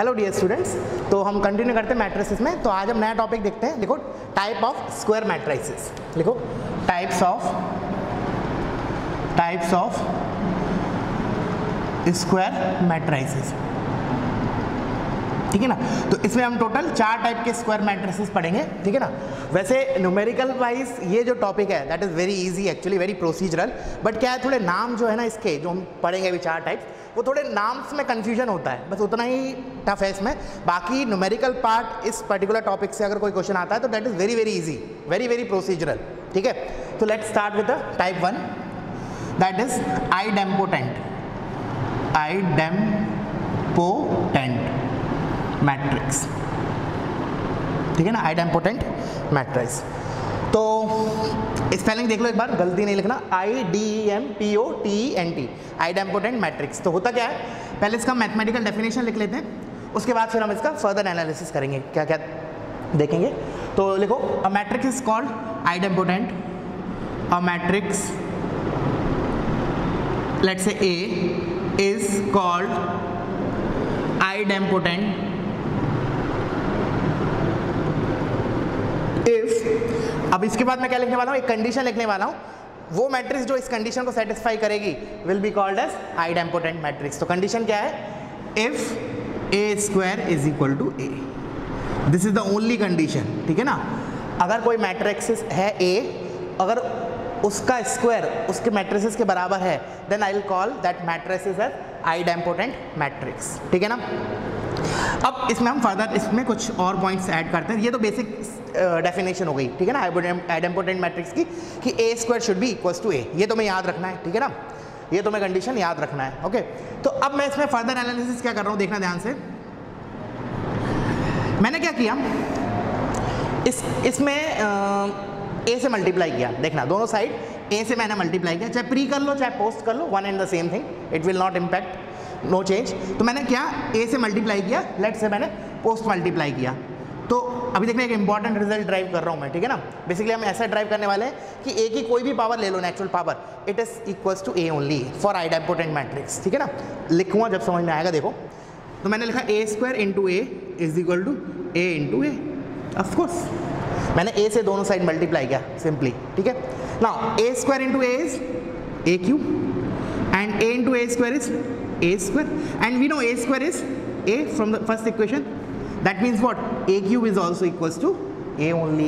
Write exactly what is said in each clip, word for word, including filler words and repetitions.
Hello dear students, तो हम continue करते हैं मैट्रिसेस में। तो आज हम नया टॉपिक देखते हैं। लिखो टाइप ऑफ स्क्वायर मैट्रिसेस। लिखो types of types of square matrices. ठीक है ना। तो इसमें हम टोटल चार टाइप के स्क्वायर मैट्रिसेस पढ़ेंगे। ठीक है ना। वैसे न्यूमेरिकल वाइज ये जो टॉपिक है that is very easy, actually very procedural, but क्या है थोड़े नाम जो है ना इसके जो हम पढ़ेंगे अभी चार टाइप्स, वो थोड़े नाम्स में कन्फ्यूजन होता है, बस उतना ही टफ है इसमें। बाकी न्यूमेरिकल पार्ट इस पर्टिकुलर टॉपिक से अगर कोई क्वेश्चन आता है तो that is very very easy, very very procedural. ठीक है। तो let's start with the type one, that is idempotent idempotent matrix. ठीक है ना, आइडेम्पोटेंट मैट्रिक्स। तो स्पेलिंग देख लो एक बार, गलती नहीं लिखना। I D E M P O T E N T, idempotent matrix. तो होता क्या है, पहले इसका मैथमेटिकल डेफिनेशन लिख लेते हैं, उसके बाद फिर हम इसका फर्दर एनालिसिस करेंगे, क्या क्या देखेंगे। तो लिखो a matrix is called idempotent, a matrix let's say A is called idempotent if, अब इसके बाद मैं क्या लिखने वाला हूँ, एक कंडीशन लिखने वाला हूँ, वो मैट्रिक्स जो इस कंडीशन को सेटिस्फाई करेगी will be called as idempotent matrix. तो कंडीशन क्या है, if A square is equal to A, this is the only condition. ठीक है ना। अगर कोई मैट्रिक्स है ए, अगर उसका स्क्वायर उसके मैट्रिसेस के बराबर है, then I will call that matrix as idempotent matrix. ठीक है ना। अब इसमें हम फर्दर इसमें कुछ और पॉइंट्स ऐड करते हैं। ये तो बेसिक डेफिनेशन हो गई। ठीक है ना, आइडेम्पोटेंट मैट्रिक्स की कि A square should be equals to A, ये तो मैं याद रखना है। ठीक है ना, ये तो मैं कंडीशन याद रखना है। ओके। तो अब मैं इसमें फर्दर एनालिसिस क्या कर रहा हूँ, देखना ध्यान से। मैंने क्या किया, इस इसमें ए से मल्टीप्लाई किया। देखना दोनों साइड ए से मैंने मल्टीप्लाई किया, चाहे प्री कर लो चाहे पोस्ट कर लो, one and the same thing, it will not impact, no change. तो मैंने क्या ए से मल्टीप्लाई किया, लेट से मैंने पोस्ट मल्टीप्लाई किया। तो अभी देखना एक इंपॉर्टेंट रिजल्ट ड्राइव कर रहा हूँ मैं। ठीक है ना। बेसिकली हम ऐसा ड्राइव करने वाले हैं कि ए की कोई भी पावर ले लो, natural power, it is equals to A only for idempotent matrix. ठीक है ना। लिखूंगा जब समझ में आएगा। देखो तो मैंने लिखा A square into A is equal to A into A. Of course मैंने ए से दोनों साइड मल्टीप्लाई किया सिंपली। ठीक है। Now A square into A is A cube and A into A square is a square, and we know a square is a from the first equation. That means what, a cube is also equals to a only.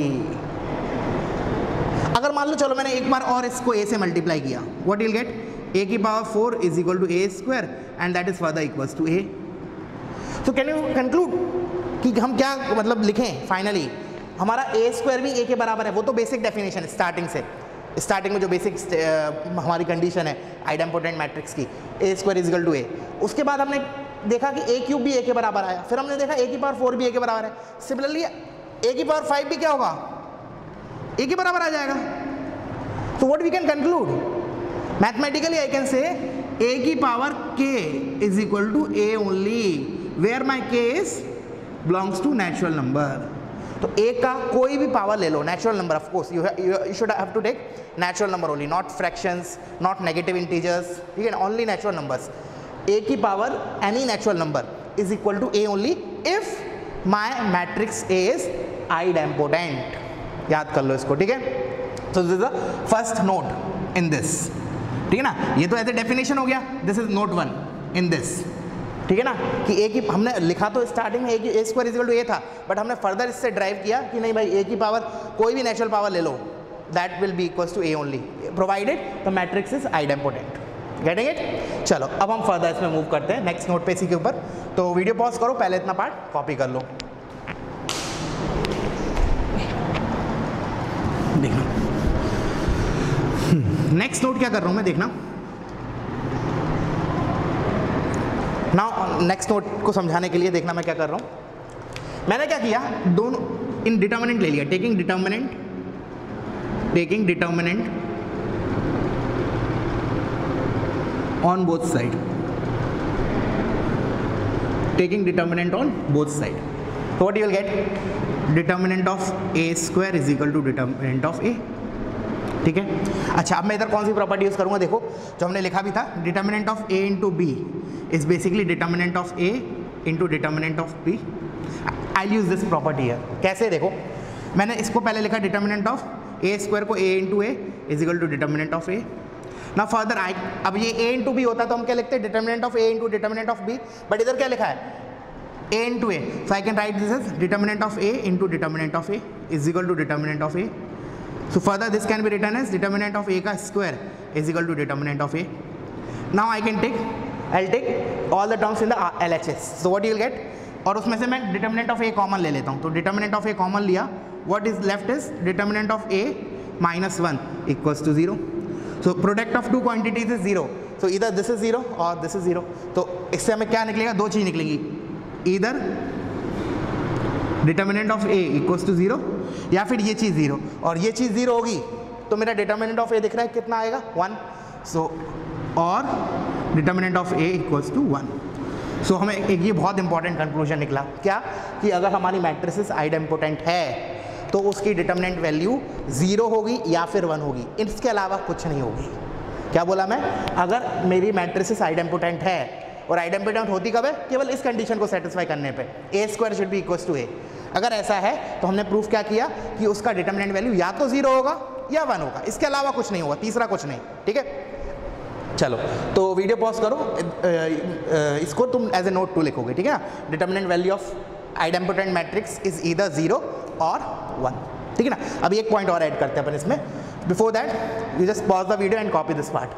अगर मान लो चलो मैंने एक बार और इसको a से multiply किया, what you'll get, a की power four is equal to a square and that is further equals to a. So can you conclude कि हम क्या मतलब लिखें फाइनली, हमारा a स्क्वायर भी a के बराबर है। वो तो बेसिक डेफिनेशन है स्टार्टिंग से, स्टार्टिंग में जो बेसिक uh, हमारी कंडीशन है आइडेम्पोटेंट मैट्रिक्स की, A square is equal to A. उसके बाद हमने देखा कि ए क्यूब भी ए के बराबर आया, फिर हमने देखा ए की पावर फोर भी ए के बराबर है। सिमिलरली ए की पावर फाइव भी क्या होगा, ए के बराबर आ जाएगा। तो what we can conclude mathematically, I can say A की power k is equal to A only, where my के is belongs to natural number. तो ए का कोई भी पावर ले लो, natural number, of course you you should have to take natural number only, not fractions, not negative integers. ठीक है ना, ओनली नेचुरल नंबर्स। ए की power any natural number is equal to A only if my matrix A is idempotent. याद कर लो इसको। ठीक है। तो this is the first note in this. ठीक है ना, ये तो एज ए डेफिनेशन हो गया, this is note one in this. ठीक है ना, कि ए की हमने लिखा तो स्टार्टिंग में ए की A square equal to A था, बट हमने फर्दर इससे ड्राइव किया कि नहीं भाई ए की पावर कोई भी नेचुरल पावर ले लो, that will be equals to A only provided the matrix is idempotent. Getting it. चलो अब हम फर्दर इसमें मूव करते हैं नेक्स्ट नोट पे इसी के ऊपर। तो वीडियो पॉज करो, पहले इतना पार्ट कॉपी कर लो। देखना नेक्स्ट नोट क्या कर रहा हूँ मैं, देखना। नाउ नेक्स्ट नोट को समझाने के लिए देखना मैं क्या कर रहा हूँ। मैंने क्या किया, दोनों इन डिटर्मिनेंट ले लिया, taking determinant taking determinant on both side, taking determinant on both side. तो what you will get, determinant of A square is equal to determinant of A. ठीक है। अच्छा अब मैं इधर कौन सी प्रॉपर्टी यूज करूंगा, देखो जो हमने लिखा भी था, determinant of A into B is basically determinant of A into determinant of B. I use this property है। कैसे देखो, मैंने इसको पहले लिखा डिटर्मिनेंट ऑफ ए स्क्वायर को A into A is equal to determinant of A. ना further आई, अब ये ए इंटू बी होता तो हम क्या लिखते हैं, determinant of A into determinant of B, but इधर क्या लिखा है, a into a, so I can write this as determinant of a into determinant of a is equal to determinant of a. So further this can be written as determinant of a ka square is equal to determinant of a. Now I can take, I'll take all the terms in the L H S. So what you will get, और उसमें से मैं determinant of a common ले लेता हूँ, तो determinant of a common लिया, what is left is determinant of a minus one equals to zero. So product of two quantities is zero. So either this is zero or this is zero. तो इससे हमें क्या निकलेगा, दो चीज़ निकलेंगी, इधर determinant of A equals to zero या फिर ये चीज़ जीरो, और ये चीज़ जीरो होगी तो मेरा डिटर्मिनेंट ऑफ ए दिख रहा है कितना आएगा, वन। सो और determinant of A equals to one. So हमें एक ये बहुत इंपॉर्टेंट कंक्लूजन निकला, क्या कि अगर हमारी मैट्रिसेस आइडेम्पोटेंट है तो उसकी डिटर्मिनेंट वैल्यू जीरो होगी या फिर वन होगी, इसके अलावा कुछ नहीं होगी। क्या बोला मैं, अगर मेरी मैट्रिसेस आइडेम्पोटेंट है, और आइडेम्पोटेंट होती कब है, केवल इस कंडीशन को सेटिस्फाई करने पे, A square should be equals to A. अगर ऐसा है तो हमने प्रूफ क्या किया कि उसका डिटर्मिनेंट वैल्यू या तो जीरो होगा या वन होगा, इसके अलावा कुछ नहीं होगा, तीसरा कुछ नहीं। ठीक है, चलो तो वीडियो पॉज करो, इसको तुम एज ए नोट टू लिखोगे, ठीक है ना। Determinant value of idempotent matrix is either zero और वन, ठीक है ना। अभी एक पॉइंट और ऐड करते हैं अपन इसमें, before that you just pause the video and copy this part.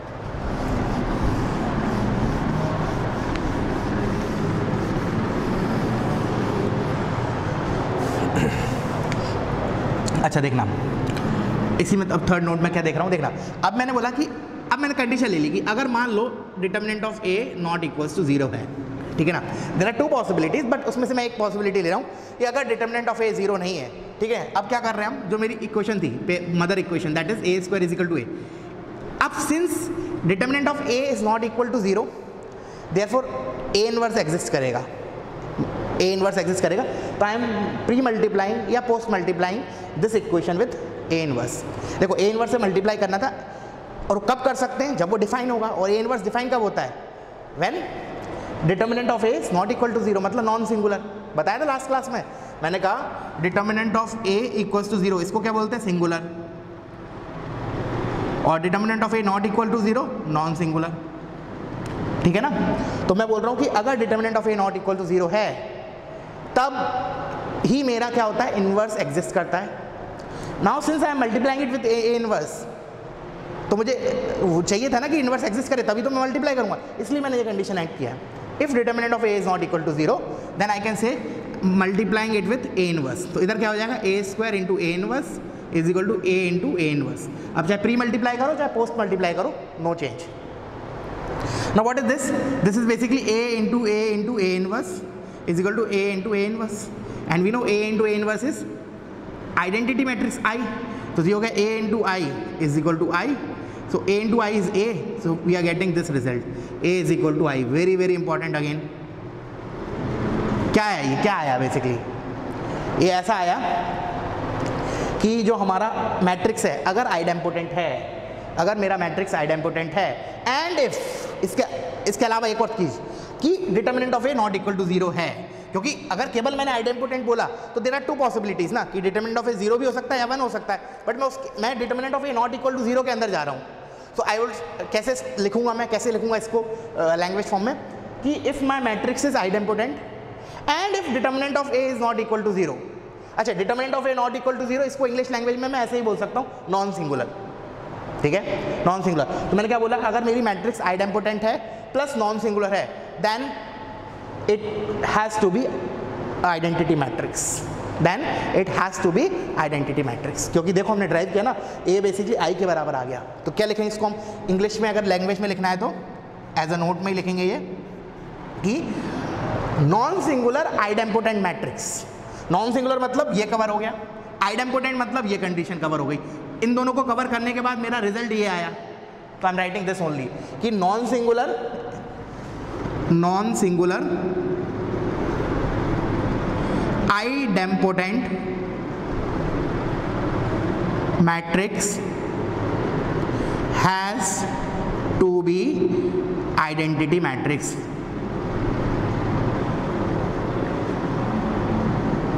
अच्छा देखना, इसी में अब थर्ड नोट में क्या देख रहा हूँ, देखना। अब मैंने बोला कि अब मैंने कंडीशन ले ली कि अगर मान लो determinant of A not equals to zero है, ठीक है ना। There are two possibilities, but उसमें से मैं एक पॉसिबिलिटी ले रहा हूँ कि अगर डिटर्मिनेंट ऑफ ए जीरो नहीं है, ठीक है। अब क्या कर रहे हैं हम, जो मेरी इक्वेशन थी mother equation, that is A square is equal to A. अब since determinant of A is not equal to zero, therefore A inverse exist करेगा, ए इनवर्स एग्जिस्ट करेगा, तो आई एम प्री मल्टीप्लाइंग या post multiplying this equation with A inverse. देखो A inverse से multiply करना था, और कब कर सकते हैं, जब वो डिफाइन होगा, और ए इनवर्स डिफाइन कब होता है, when determinant of A is not equal to zero, मतलब नॉन सिंगुलर। बताया था लास्ट क्लास में, मैंने कहा determinant of A equals to zero, इसको क्या बोलते हैं, सिंगुलर, और determinant of A not equal to zero, non singular, ठीक है ना। तो मैं बोल रहा हूँ कि अगर determinant of A not equal to zero है, तब ही मेरा क्या होता है, इनवर्स एग्जिस्ट करता है। Now since I am multiplying it with A inverse, तो मुझे वो चाहिए था ना कि इनवर्स एग्जिस्ट करे, तभी तो मैं मल्टीप्लाई करूंगा, इसलिए मैंने ये कंडीशन ऐड किया। If determinant of A is not equal to zero, then I can say multiplying it with A inverse. तो इधर क्या हो जाएगा, A square into A inverse is equal to A into A inverse. अब चाहे pre multiply करो चाहे post multiply करो, no change. Now what is this, this is basically A into A into A inverse is equal to a into a inverse, and we know a into a inverse is identity matrix I, तो ये हो गया a into I is equal to I, so a into I is a, so we are getting this result, a is equal to I, very very important again। क्या है ये, क्या आया basically, ये ऐसा आया कि जो हमारा मैट्रिक्स है अगर आइडेम्पोटेंट है, अगर मेरा मैट्रिक्स आइडेम्पोटेंट है, एंड इफ इसके इसके अलावा एक और चीज़ कि determinant of A not equal to zero है, क्योंकि अगर केवल मैंने आइडेम्पोटेंट बोला तो देयर आर टू पॉसिबिलिटीज ना, कि डिटर्मिनेंट ऑफ ए जीरो भी हो सकता है या वन हो सकता है, बट मैं उस मैं determinant of A not equal to zero के अंदर जा रहा हूँ। सो आई विल कैसे लिखूंगा, मैं कैसे लिखूंगा इसको लैंग्वेज फॉर्म में, कि if my matrix is idempotent and if determinant of A is not equal to zero. अच्छा, determinant of A not equal to zero, इसको इंग्लिश लैंग्वेज में मैं ऐसे ही बोल सकता हूँ, नॉन सिंगुलर, ठीक है, नॉन सिंगुलर। तो मैंने क्या बोला, अगर मेरी मैट्रिक्स आइडेम्पोटेंट है प्लस नॉन सिंगुलर है, then it has to be identity matrix, then it has to be identity matrix। क्योंकि देखो हमने ड्राइव किया ना, a बेसिकली i के बराबर आ गया, तो क्या लिखेंगे इसको हम इंग्लिश में, अगर लैंग्वेज में लिखना है तो एज अ नोट में ही लिखेंगे ये कि non singular idempotent matrix. Non singular मतलब ये कवर हो गया, आइडेम्पोटेंट मतलब ये कंडीशन कवर हो गई। इन दोनों को कवर करने के बाद मेरा रिजल्ट ये आया, तो I am writing this only कि non singular non singular idempotent matrix has to be identity matrix.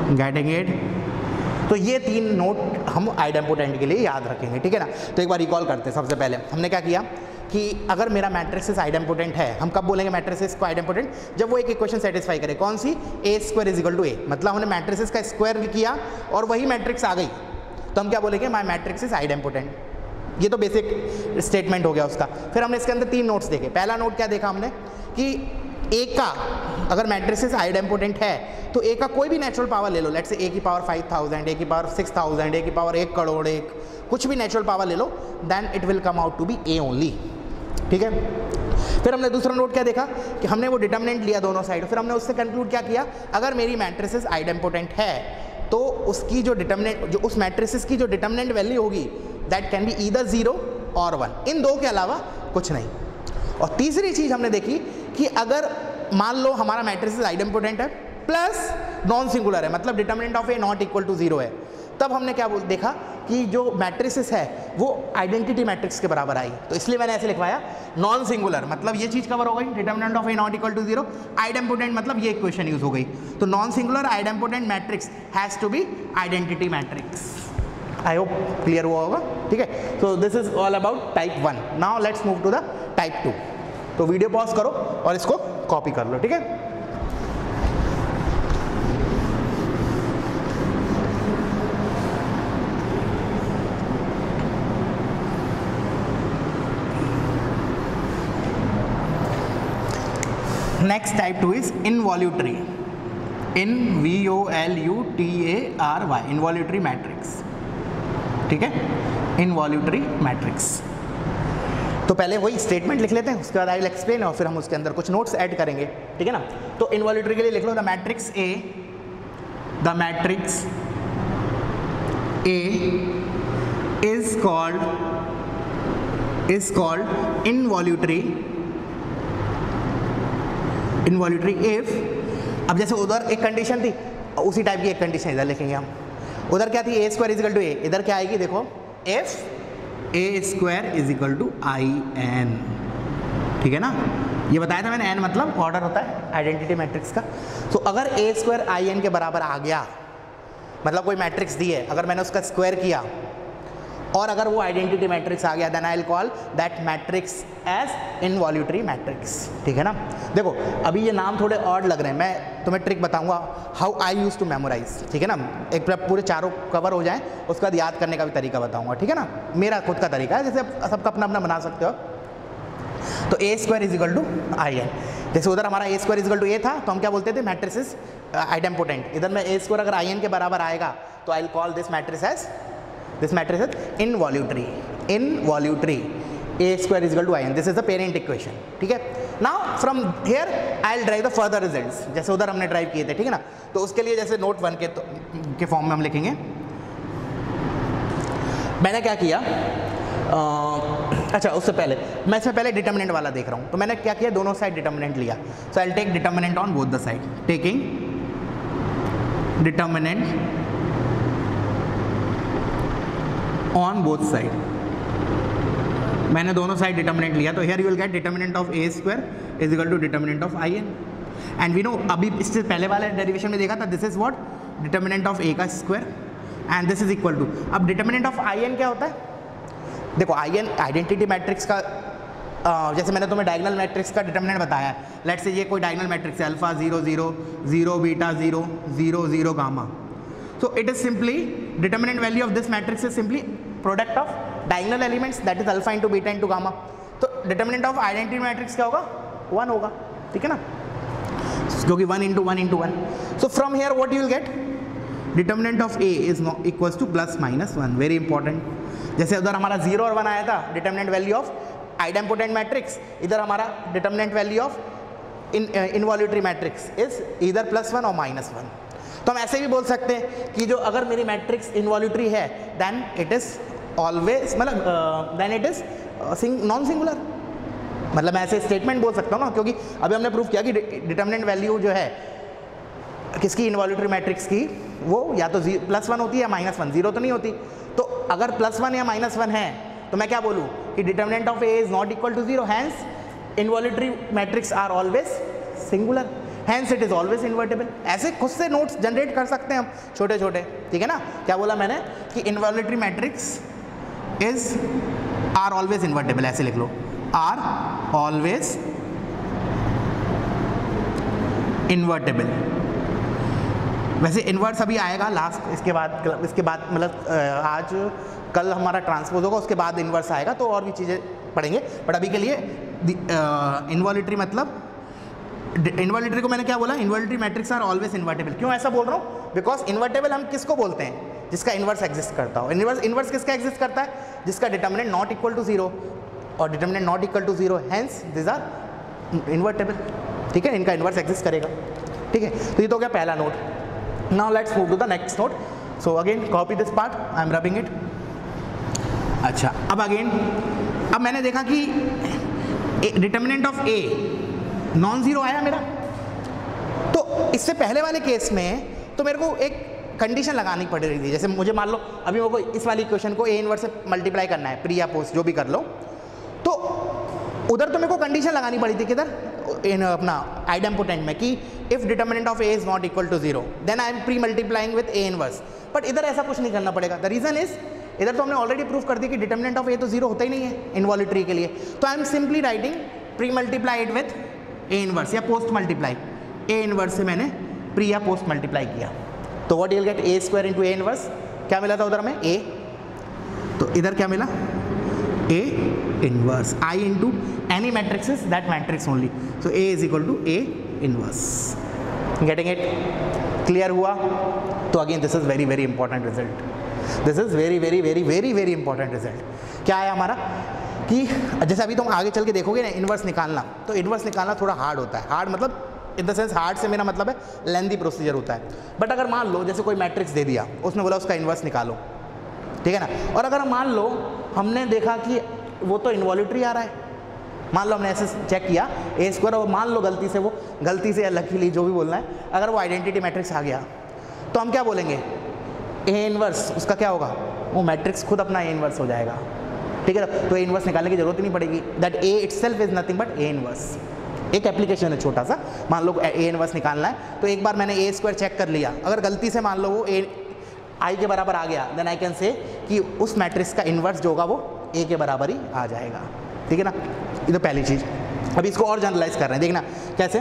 Getting it? तो ये तीन नोट हम आइडेम्पोटेंट के लिए याद रखेंगे, ठीक है ना। तो एक बार रिकॉल करते हैं। सबसे पहले हमने क्या किया कि अगर मेरा मैट्रिक्स आइडेम्पोटेंट है, हम कब बोलेंगे मैट्रिक्स को आइडेम्पोटेंट? जब वो एक इक्वेशन सेटिस्फाई करे। कौन सी? A square is equal to A, मतलब हमने मैट्रिक्स का स्क्वायर किया और वही मैट्रिक्स आ गई, तो हम क्या बोलेंगे? My matrix is idempotent. ये तो बेसिक स्टेटमेंट हो गया उसका। फिर हमने इसके अंदर तीन नोट्स देखे। पहला नोट क्या देखा हमने कि ए का अगर मैट्रिक्स आइडेम्पोटेंट है तो ए का कोई भी नेचुरल पावर ले लो, लेट्स से ए की पावर फाइव थाउजेंड, ए की पावर सिक्स थाउजेंड, ए की पावर एक करोड़, एक कुछ भी नेचुरल पावर ले लो, then it will come out to B A only, ठीक है। फिर हमने दूसरा नोट क्या देखा कि हमने वो डिटर्मिनेंट लिया दोनों साइड, फिर हमने उससे कंक्लूड क्या किया, अगर मेरी मैट्रिक्स आइडेम्पोटेंट है तो उसकी जो डिटर्मिनेंट जो उस मैट्रिक्स की जो डिटर्मिनेंट वैल्यू होगी that can be either zero और वन, इन दो के अलावा कुछ नहीं। और तीसरी चीज हमने देखी कि अगर मान लो हमारा मैट्रिक्स आइडेम्पोटेंट है प्लस नॉन सिंगुलर है, मतलब determinant of A not equal to zero है, तब हमने क्या बोल देखा कि जो मैट्रिक्स है वो आइडेंटिटी मैट्रिक्स के बराबर आई। तो इसलिए मैंने ऐसे लिखवाया नॉन सिंगुलर, मतलब ये चीज कवर हो गई, determinant of A not equal to zero, idempotent मतलब ये इक्वेशन यूज हो गई। तो non singular idempotent matrix has to be identity matrix. I hope clear हुआ होगा, ठीक है। So this is all about type one. Now let's move to the type two. तो वीडियो पॉज करो और इसको कॉपी कर लो, ठीक है। Next type two is involutory, I N V O L U T A R Y, involutory matrix, ठीक है, इनवॉल्यूटरी मैट्रिक्स। तो पहले वही स्टेटमेंट लिख लेते हैं, उसके बाद आई विल एक्सप्लेन और फिर हम उसके अंदर कुछ नोट्स ऐड करेंगे, ठीक है ना। तो इनवॉल्यूटरी के लिए लिख लो the matrix A, the matrix A is called is called involutory involutory if, अब जैसे उधर एक कंडीशन थी उसी टाइप की एक कंडीशन इधर लिखेंगे हम। उधर क्या थी? A square is equal to A, इधर क्या आएगी देखो, if A square is equal to I n, ठीक है ना। ये बताया था मैंने, एन मतलब ऑर्डर होता है आइडेंटिटी मैट्रिक्स का। तो अगर ए स्क्वायर आई एन के बराबर आ गया, मतलब कोई मैट्रिक्स दी है, अगर मैंने उसका स्क्वायर किया और अगर वो आइडेंटिटी मैट्रिक्स आ गया, then I will call that matrix as involutory matrix, ठीक है ना। देखो अभी ये नाम थोड़े ऑड लग रहे हैं, मैं तुम्हें ट्रिक बताऊंगा how I use to memorize, ठीक है ना। एक पूरे चारों कवर हो जाएं उसके बाद याद करने का भी तरीका बताऊंगा, ठीक है ना। मेरा खुद का तरीका है, जैसे सबका अपना अपना बना सकते हो। तो A square is equal to I n, जैसे उधर हमारा A square is equal to A था तो हम क्या बोलते थे, मैट्रिक्स आइडेम्पोटेंट। इधर में ए स्क्वायर अगर आई एन के बराबर आएगा तो I will call this matrix as this matrix is involutory, involutory, a square is equal to in, this is the parent equation, ठीक है। now from here I'll derive the further results, जैसे उधर हमने drive किए थे, ठीक है ना। तो उसके लिए जैसे नोट वन के तो, के फॉर्म में हम लिखेंगे, मैंने क्या किया आ, अच्छा उससे पहले मैं इसमें पहले डिटर्मिनेंट वाला देख रहा हूँ, तो मैंने क्या किया, दोनों साइड डिटर्मिनेंट लिया। so I'll take determinant on both the side, taking determinant on both side, मैंने दोनों साइड डिटर्मिनेंट लिया। तो here you will get determinant of A square is equal to determinant of I n, and we know अभी इससे पहले वाले derivation में देखा था, this is what determinant of A का square and this is equal to, अब determinant of I n क्या होता है, देखो आई एन आइडेंटिटी मैट्रिक्स का, uh, जैसे मैंने तुम्हें डायगोनल मैट्रिक्स का डिटर्मिनेंट बताया है, लेट्स से ये कोई डायगोनल मैट्रिक्स है, alpha zero zero zero beta zero zero zero gamma, so it is simply determinant value of this matrix is simply product of diagonal elements, that is alpha into beta into gamma। तो determinant of identity matrix क्या होगा, one होगा, ठीक है ना, क्योंकि one into one into one. so from here what you will get, determinant of A is not equals to plus minus one, very important। जैसे उधर हमारा जीरो और वन आया था determinant value of idempotent matrix, इधर हमारा determinant value of in uh, involutory matrix is either plus one और minus one. तो हम ऐसे भी बोल सकते हैं कि जो अगर मेरी मैट्रिक्स इनवॉल्यूटरी है देन इट इज ऑलवेज, मतलब then it is non singular, मतलब मैं ऐसे स्टेटमेंट बोल सकता हूँ ना, क्योंकि अभी हमने प्रूव किया कि डिटर्मिनेंट वैल्यू जो है किसकी, इनवॉल्यूटरी मैट्रिक्स की, वो या तो प्लस वन होती है या माइनस वन, जीरो तो नहीं होती। तो अगर प्लस वन या माइनस वन है तो मैं क्या बोलूँ कि determinant of A is not equal to zero, hence involutory matrix are always singular. Hence it is always invertible. ऐसे खुद से नोट्स जनरेट कर सकते हैं हम छोटे छोटे, ठीक है ना। क्या बोला मैंने कि involutory matrix is are always invertible, ऐसे लिख लो, आर ऑलवेज इन्वर्टेबल। वैसे इन्वर्स अभी आएगा लास्ट, इसके बाद इसके बाद मतलब आज कल हमारा ट्रांसपोज होगा, उसके बाद इन्वर्स आएगा, तो और भी चीज़ें पढ़ेंगे। बट अभी के लिए इन्वॉल्यूटरी मतलब इन्वॉल्यूटरी को मैंने क्या बोला, involutory matrix are always invertible. क्यों ऐसा बोल रहा हूँ, बिकॉज इन्वर्टेबल हम किसको बोलते हैं, जिसका इन्वर्स एग्जिस्ट करता हो। इन्वर्स इन्वर्स किसका एग्जिस्ट करता है, जिसका determinant not equal to zero और determinant not equal to zero, hence this are invertible, ठीक है, इनका इन्वर्स एग्जिस्ट करेगा, ठीक है। तो ये तो हो गया पहला note. Now let's move to the next note. So again copy this part, I am rubbing it. अच्छा, अब अगेन अब मैंने देखा कि determinant of A non zero आया मेरा, तो इससे पहले वाले केस में तो मेरे को एक कंडीशन लगानी पड़ रही थी। जैसे मुझे मान लो अभी मेरे को इस वाली इक्वेशन को ए इनवर्स से मल्टीप्लाई करना है, प्री या पोस्ट जो भी कर लो, तो उधर तो मेरे को कंडीशन लगानी पड़ी थी किधर, इन अपना आइडेम्पोटेंट में, कि if determinant of A is not equal to zero then I am pre multiplying with A inverse. But इधर ऐसा कुछ नहीं करना पड़ेगा। द रीजन इज, इधर तो हमने ऑलरेडी प्रूव कर दिया कि डिटर्मिनेंट ऑफ ए तो जीरो होता ही नहीं है इनवॉल्यूटरी के लिए, तो I am simply writing pre multiplied with A inverse या पोस्ट मल्टीप्लाई। ए इनवर्स से मैंने प्री या पोस्ट मल्टीप्लाई किया, तो what you will get, A square into A inverse. क्या मिला था उधर में, ए, तो इधर क्या मिला, A inverse, I into any matrix is that matrix only, so A is equal to A inverse. Getting it, clear हुआ। तो again this is very very important result, this is very very very very very important result. क्या है हमारा कि जैसे अभी तुम आगे चल के देखोगे ना इन्वर्स निकालना, तो इन्वर्स निकालना थोड़ा हार्ड होता है। हार्ड मतलब इन द सेंस, हार्ड से मेरा मतलब है लेंदी प्रोसीजर होता है। बट अगर मान लो जैसे कोई मैट्रिक्स दे दिया, उसने बोला उसका इन्वर्स निकालो, ठीक है ना, और अगर मान लो हमने देखा कि वो तो इन्वॉल्यूटरी आ रहा है, मान लो हमने ऐसे चेक किया ए स्क्वायर, और मान लो गलती से वो गलती से या लकीली जो भी बोलना है, अगर वो आइडेंटिटी मैट्रिक्स आ गया, तो हम क्या बोलेंगे, ए इनवर्स, उसका क्या होगा, वो मैट्रिक्स खुद अपना ए इनवर्स हो जाएगा, ठीक है। तो ए इनवर्स निकालने की जरूरत ही नहीं पड़ेगी, that A itself is nothing but A inverse. एक एप्लीकेशन है छोटा सा, मान लो ए इनवर्स निकालना है, तो एक बार मैंने ए स्क्वायर चेक कर लिया, अगर गलती से मान लो वो ए आई के बराबर आ गया, देन आई कैन से कि उस मैट्रिक्स का इन्वर्स जो होगा वो ए के बराबर ही आ जाएगा, ठीक है ना। ये तो पहली चीज़। अभी इसको और जनरलाइज कर रहे हैं, देखना कैसे।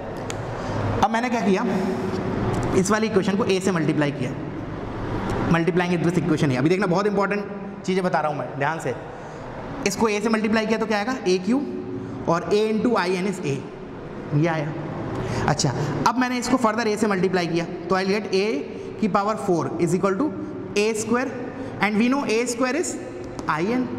अब मैंने क्या किया, इस वाली इक्वेशन को ए से मल्टीप्लाई किया, मल्टीप्लाइंग विद दिस इक्वेशन है। अभी देखना बहुत इंपॉर्टेंट चीज़ें बता रहा हूँ मैं, ध्यान से। इसको ए से मल्टीप्लाई किया तो क्या आएगा, ए क्यू, और A into I n is A, ये आया। अच्छा, अब मैंने इसको फर्दर ए से मल्टीप्लाई किया, तो आई गेट ए की power four is equal to A square, and we know A square is I n.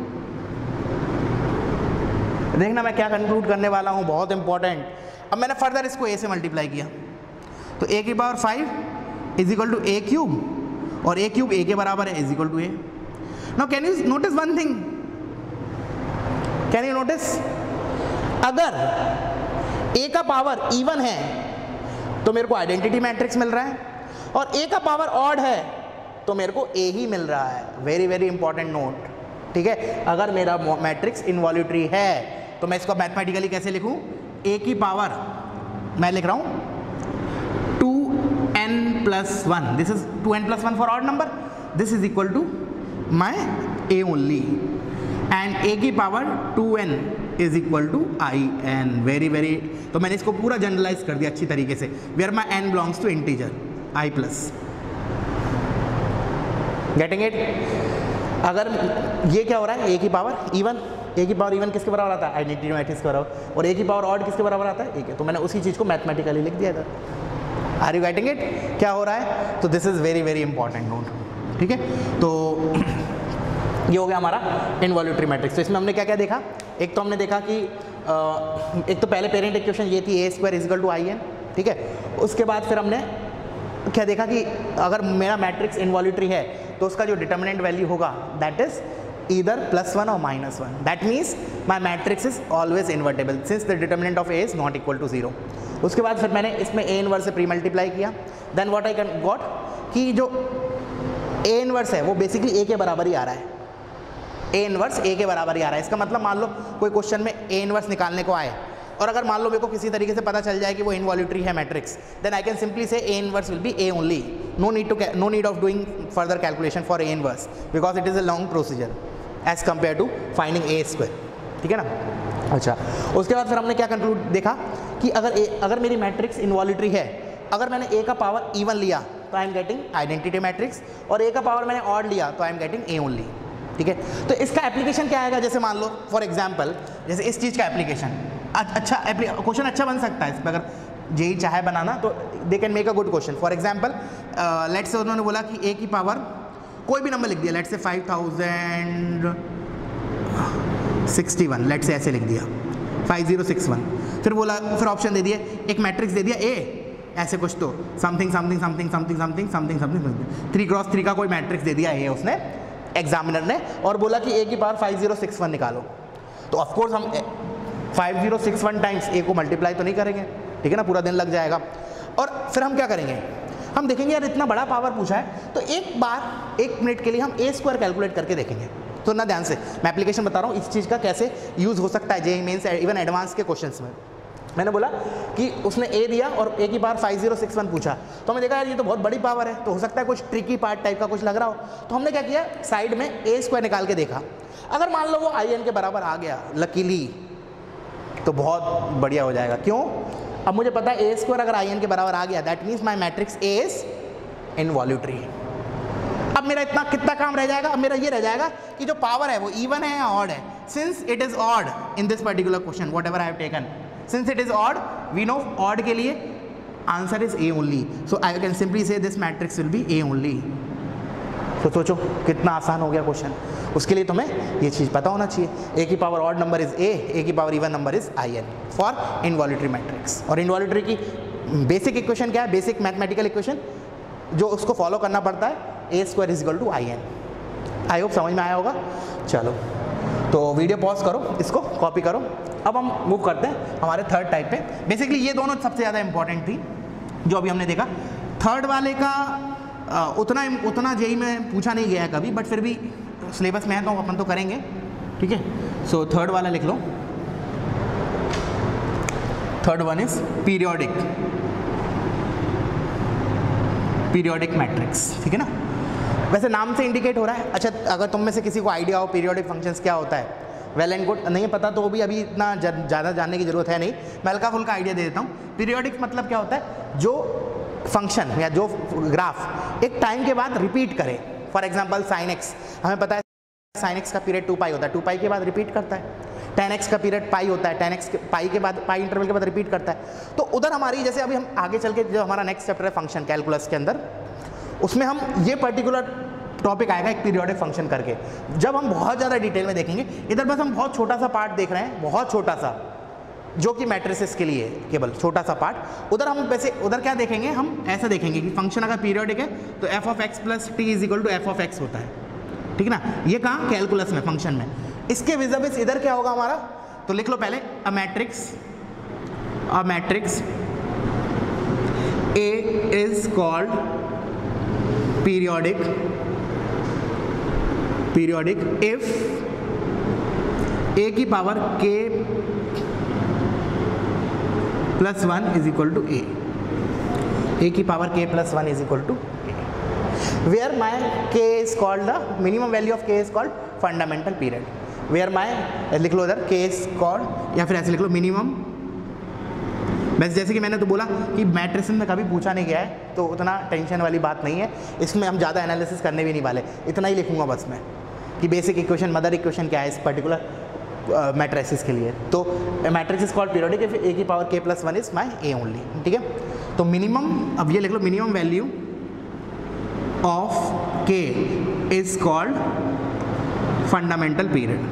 देखना मैं क्या कंक्लूड करने वाला हूँ, बहुत इंपॉर्टेंट। अब मैंने फर्दर इसको ए से मल्टीप्लाई किया, तो ए की power five is equal to A cube, और ए क्यूब ए के बराबर है, is equal to A. Now can you notice one thing, can you notice, अगर ए का पावर इवन है तो मेरे को आइडेंटिटी मैट्रिक्स मिल रहा है, और ए का पावर ऑड है तो मेरे को ए ही मिल रहा है। वेरी वेरी इंपॉर्टेंट नोट, ठीक है। अगर मेरा मैट्रिक्स इनवॉल्यूटरी है तो मैं इसको मैथमेटिकली कैसे लिखूं, ए की पावर मैं लिख रहा हूं two n plus one, this is two n plus one for odd number, this is equal to my A only, and A की power two n is equal to I n. Very very, तो मैंने इसको पूरा generalise कर दिया अच्छी तरीके से, where my n belongs to integer I plus. Getting it. अगर ये क्या हो रहा है, ए की पावर इवन, ए की पावर इवन किसके बराबर आता है, आइडेंटिटी मैट्रिक्स के बराबर, और ए की पावर ऑड किसके बराबर आता है, ए के। तो मैंने उसी चीज़ को मैथमेटिकली लिख दिया था। आर यू गेटिंग इट, क्या हो रहा है। तो this is very very important note, ठीक है। तो ये हो गया हमारा इनवॉल्यूटरी मैट्रिक्स। तो इसमें हमने क्या क्या देखा, एक तो हमने देखा कि आ, एक तो पहले पेरेंट इक्वेशन ये थी A square is equal to I n, ठीक है। उसके बाद फिर हमने क्या देखा कि अगर मेरा मैट्रिक्स इनवॉल्यूटरी है तो उसका जो डिटर्मिनेंट वैल्यू होगा that is either plus one और minus one, that means my matrix is always invertible since the determinant of A is not equal to zero. उसके बाद फिर मैंने इसमें ए इनवर्स से प्री मल्टीप्लाई किया, then what I can got कि जो ए इनवर्स है वो बेसिकली ए के बराबर ही आ रहा है, ए इनवर्स ए के बराबर ही आ रहा है। इसका मतलब मान लो कोई क्वेश्चन में ए इनवर्स निकालने को आए और अगर मान लो मेरे को किसी तरीके से पता चल जाए कि वो इनवॉल्यूटरी है matrix, then I can simply say A inverse will be A only, no need to no need of doing further calculation for A inverse because it is a long procedure as compare to finding A square, ठीक है ना। अच्छा, उसके बाद फिर हमने क्या conclude देखा कि अगर ए अगर मेरी मैट्रिक्स इनवॉल्यूटरी है, अगर मैंने ए का पावर इवन लिया तो I am getting identity matrix, और ए का पावर मैंने ऑड लिया तो I am getting A only, ठीक है। तो इसका एप्लीकेशन क्या आएगा, जैसे मान लो फॉर एग्जांपल जैसे इस चीज़ का एप्लीकेशन अच्छा क्वेश्चन अच्छा बन सकता है इस पर, अगर जेई चाहे बनाना तो they can make a good question. For example let's say उन्होंने बोला कि ए की पावर कोई भी नंबर लिख दिया, let's say five thousand sixty one, let's say ऐसे लिख दिया फाइव जीरो सिक्स वन, फिर बोला फिर ऑप्शन दे दिए, एक मैट्रिक्स दे दिया ए ऐसे कुछ तो something something something something something something something three cross three का कोई मैट्रिक्स दे दिया है उसने एग्जामिनर ने, और बोला कि ए की power five zero six one निकालो। तो ऑफकोर्स हम five zero six one times A को मल्टीप्लाई तो नहीं करेंगे, ठीक है ना, पूरा दिन लग जाएगा। और फिर हम क्या करेंगे, हम देखेंगे यार इतना बड़ा पावर पूछा है तो एक बार एक मिनट के लिए हम ए स्क्वायर कैलकुलेट करके देखेंगे। तो ना ध्यान से मैं एप्लीकेशन बता रहा हूँ इस चीज़ का कैसे यूज़ हो सकता है जेईई मेंस इवन एडवांस के क्वेश्चंस में। मैंने बोला कि उसने ए दिया और ए की power five zero six one पूछा, तो हमने देखा यार ये तो बहुत बड़ी पावर है, तो हो सकता है कुछ ट्रिकी पार्ट टाइप का कुछ लग रहा हो, तो हमने क्या किया साइड में ए स्क्वायर निकाल के देखा। अगर मान लो वो आई एन के बराबर आ गया लकीली तो बहुत बढ़िया हो जाएगा। क्यों, अब मुझे पता है ए स्क्वायर अगर आई एन के बराबर आ गया that means my matrix A is involutory. अब मेरा इतना कितना काम रह जाएगा, अब मेरा ये रह जाएगा कि जो पावर है वो इवन है या ऑड है। Since it is odd in this particular question whatever I have taken, since it is odd we know odd के लिए answer is A only, so I can simply say this matrix will be A only. तो सोचो कितना आसान हो गया question. उसके लिए तुम्हें ये चीज़ पता होना चाहिए, ए की power odd number is A, A की power even number is I n for involutory matrix. और इनवॉल्यूटरी की बेसिक इक्वेशन क्या है, बेसिक मैथमेटिकल इक्वेशन जो उसको फॉलो करना पड़ता है, A square is equal to I n. I hope समझ में आया होगा। चलो तो वीडियो पॉज करो, इसको कॉपी करो। अब हम मूव करते हैं हमारे थर्ड टाइप पे। बेसिकली ये दोनों सबसे ज़्यादा इंपॉर्टेंट थी जो अभी हमने देखा। थर्ड वाले का आ, उतना उतना जेई में पूछा नहीं गया है कभी, बट फिर भी सिलेबस में है तो अपन तो करेंगे, ठीक है। सो थर्ड वाला लिख लो, third one is periodic periodic matrix, ठीक है ना। वैसे नाम से इंडिकेट हो रहा है। अच्छा, अगर तुम में से किसी को आइडिया हो पीरियोडिक फंक्शंस क्या होता है, वेल एंड गुड, नहीं पता तो भी अभी इतना ज़्यादा जानने की जरूरत है नहीं, मैं हल्का फुल्का आइडिया दे देता हूँ। पीरियोडिक मतलब क्या होता है, जो फंक्शन या जो ग्राफ एक टाइम के बाद रिपीट करे। फॉर एग्जाम्पल साइन एक्स, हमें पता है साइन एक्स का पीरियड टू पाई होता है, टू पाई के बाद रिपीट करता है। टेन एक्स का पीरियड पाई होता है, टेन एक्स पाई के बाद पाई इंटरवल के बाद रिपीट करता है। तो उधर हमारी जैसे अभी हम आगे चल के जो हमारा नेक्स्ट चैप्टर है फंक्शन कैलकुलस के अंदर, उसमें हम ये पर्टिकुलर टॉपिक आएगा एक पीरियोडिक फंक्शन करके। जब हम बहुत ज़्यादा डिटेल में देखेंगे, इधर बस हम बहुत छोटा सा पार्ट देख रहे हैं, बहुत छोटा सा, जो कि मैट्रिसेस के लिए केवल छोटा सा पार्ट। उधर हम वैसे उधर क्या देखेंगे, हम ऐसा देखेंगे कि फंक्शन अगर पीरियोडिक है तो F of X plus T is equal to F of X होता है, ठीक है ना। ये कहाँ, कैलकुलस में, फंक्शन में। इसके विज़िबिस इधर क्या होगा हमारा, तो लिख लो पहले a matrix a matrix A is called periodic periodic if A की power K plus one is equal to A, A की power K plus one is equal to A, where my के is called the minimum value of K is called fundamental period, where my लिख लो इधर के is called, या फिर ऐसे लिख लो मिनिमम। बस जैसे कि मैंने तो बोला कि मैट्रिक्स में कभी पूछा नहीं गया है तो उतना टेंशन वाली बात नहीं है, इसमें हम ज़्यादा एनालिसिस करने भी नहीं वाले, इतना ही लिखूंगा बस मैं कि बेसिक इक्वेशन, मदर इक्वेशन क्या है इस पर्टिकुलर मैट्रिक्स के लिए। तो matrix is called periodic if A की power K plus one is my A only, ठीक है। तो मिनिमम, अब ये लिख लो, minimum value of K is called fundamental period,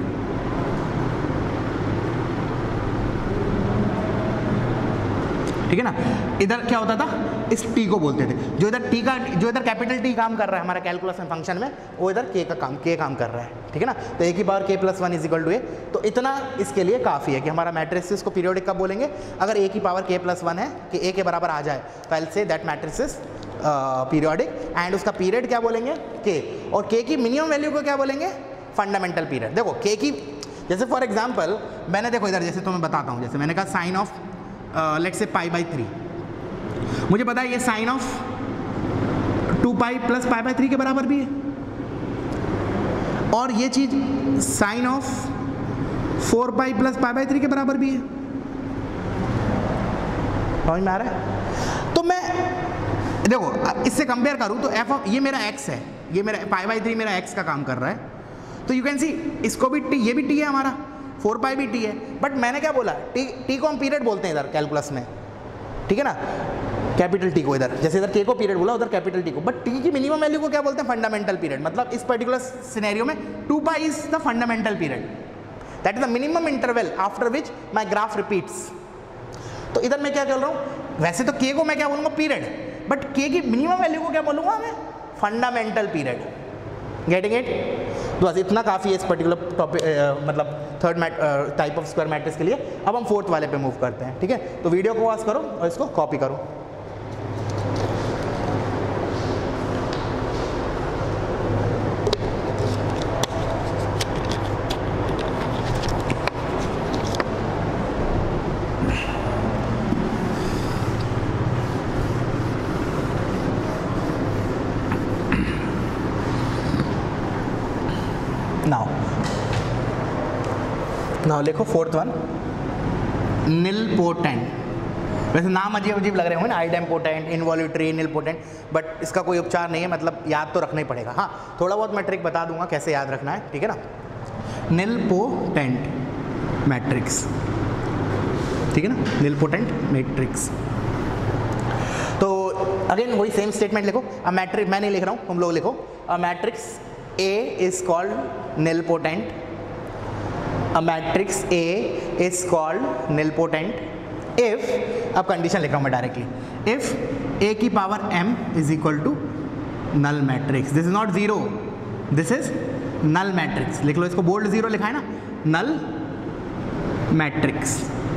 ठीक है ना। इधर क्या होता था, इस टी को बोलते थे, जो इधर टी का, जो इधर कैपिटल टी काम कर रहा है हमारा कैलकुलस में फंक्शन में, वो इधर के का काम के काम कर रहा है, ठीक है ना। तो ए की power K plus one is equal to A, तो इतना इसके लिए काफ़ी है कि हमारा मैट्रिक्स को पीरियोडिक कब बोलेंगे, अगर ए की पावर के प्लस वन है कि ए के बराबर आ जाए तो I will say that matrix is periodic, and उसका पीरियड क्या बोलेंगे, के, और के की मिनिमम वैल्यू को क्या बोलेंगे, फंडामेंटल पीरियड। देखो के की जैसे फॉर एग्जांपल मैंने देखो इधर, जैसे तो मैं बताता हूँ, जैसे मैंने कहा sign of let's say pi by three, मुझे पता है ये sine of two pi plus pi by three के बराबर भी है, और ये चीज sine of four pi plus pi by three के बराबर भी है। समझ में आ रहा है? तो मैं देखो इससे कंपेयर करूं तो एफ ऑफ ये मेरा एक्स है, ये मेरा पाई बाई थ्री मेरा एक्स का काम कर रहा है, तो यू कैन सी इसको भी टी, ये भी टी है हमारा, फोर पाई भी टी है, बट मैंने क्या बोला, टी टी को हम पीरियड बोलते हैं इधर कैलकुलस में, ठीक है ना, कैपिटल टी को इधर, जैसे इधर के को पीरियड बोला उधर कैपिटल टी को, बट टी की मिनिमम वैल्यू को क्या बोलते हैं, फंडामेंटल पीरियड। मतलब इस पर्टिकुलर सिनेरियो में two pi is the fundamental period, that is the minimum interval after which my graph repeats. तो इधर मैं क्या कर रहा हूँ, वैसे तो के को मैं क्या बोलूँगा, पीरियड, बट के की मिनिमम वैल्यू को क्या बोलूँगा मैं, फंडामेंटल पीरियड। Getting it? तो बस इतना काफ़ी है इस पर्टिकुलर टॉपिक, मतलब third type of square matrix के लिए। अब हम फोर्थ वाले पे मूव करते हैं, ठीक है? तो वीडियो को पॉज करो और इसको कॉपी करो। नाउ नाउ लिखो फोर्थ वन, निलपोटेंट। वैसे नाम अजीब अजीब लग रहे होंगे ना, आइडेम्पोटेंट, इनवॉल्यूटरी, निलपोटेंट, बट इसका कोई उपचार नहीं है, मतलब याद तो रखना ही पड़ेगा। हाँ, थोड़ा बहुत मैं ट्रिक बता दूंगा कैसे याद रखना है, ठीक है ना। निलपोटेंट मैट्रिक्स, ठीक है ना, निलपोटेंट मैट्रिक्स। तो अगेन वही सेम स्टेटमेंट लिखो, अ मैट्रिक्स, मैं नहीं लिख रहा हूँ, तुम लोग लिखो, a matrix A is called nilpotent. A matrix A is called nilpotent if, अब कंडीशन लिख रहा हूँ मैं डायरेक्टली, if A की power m is equal to null matrix. This is not zero, this is null matrix. लिख लो इसको, bold zero लिखा है ना, null matrix,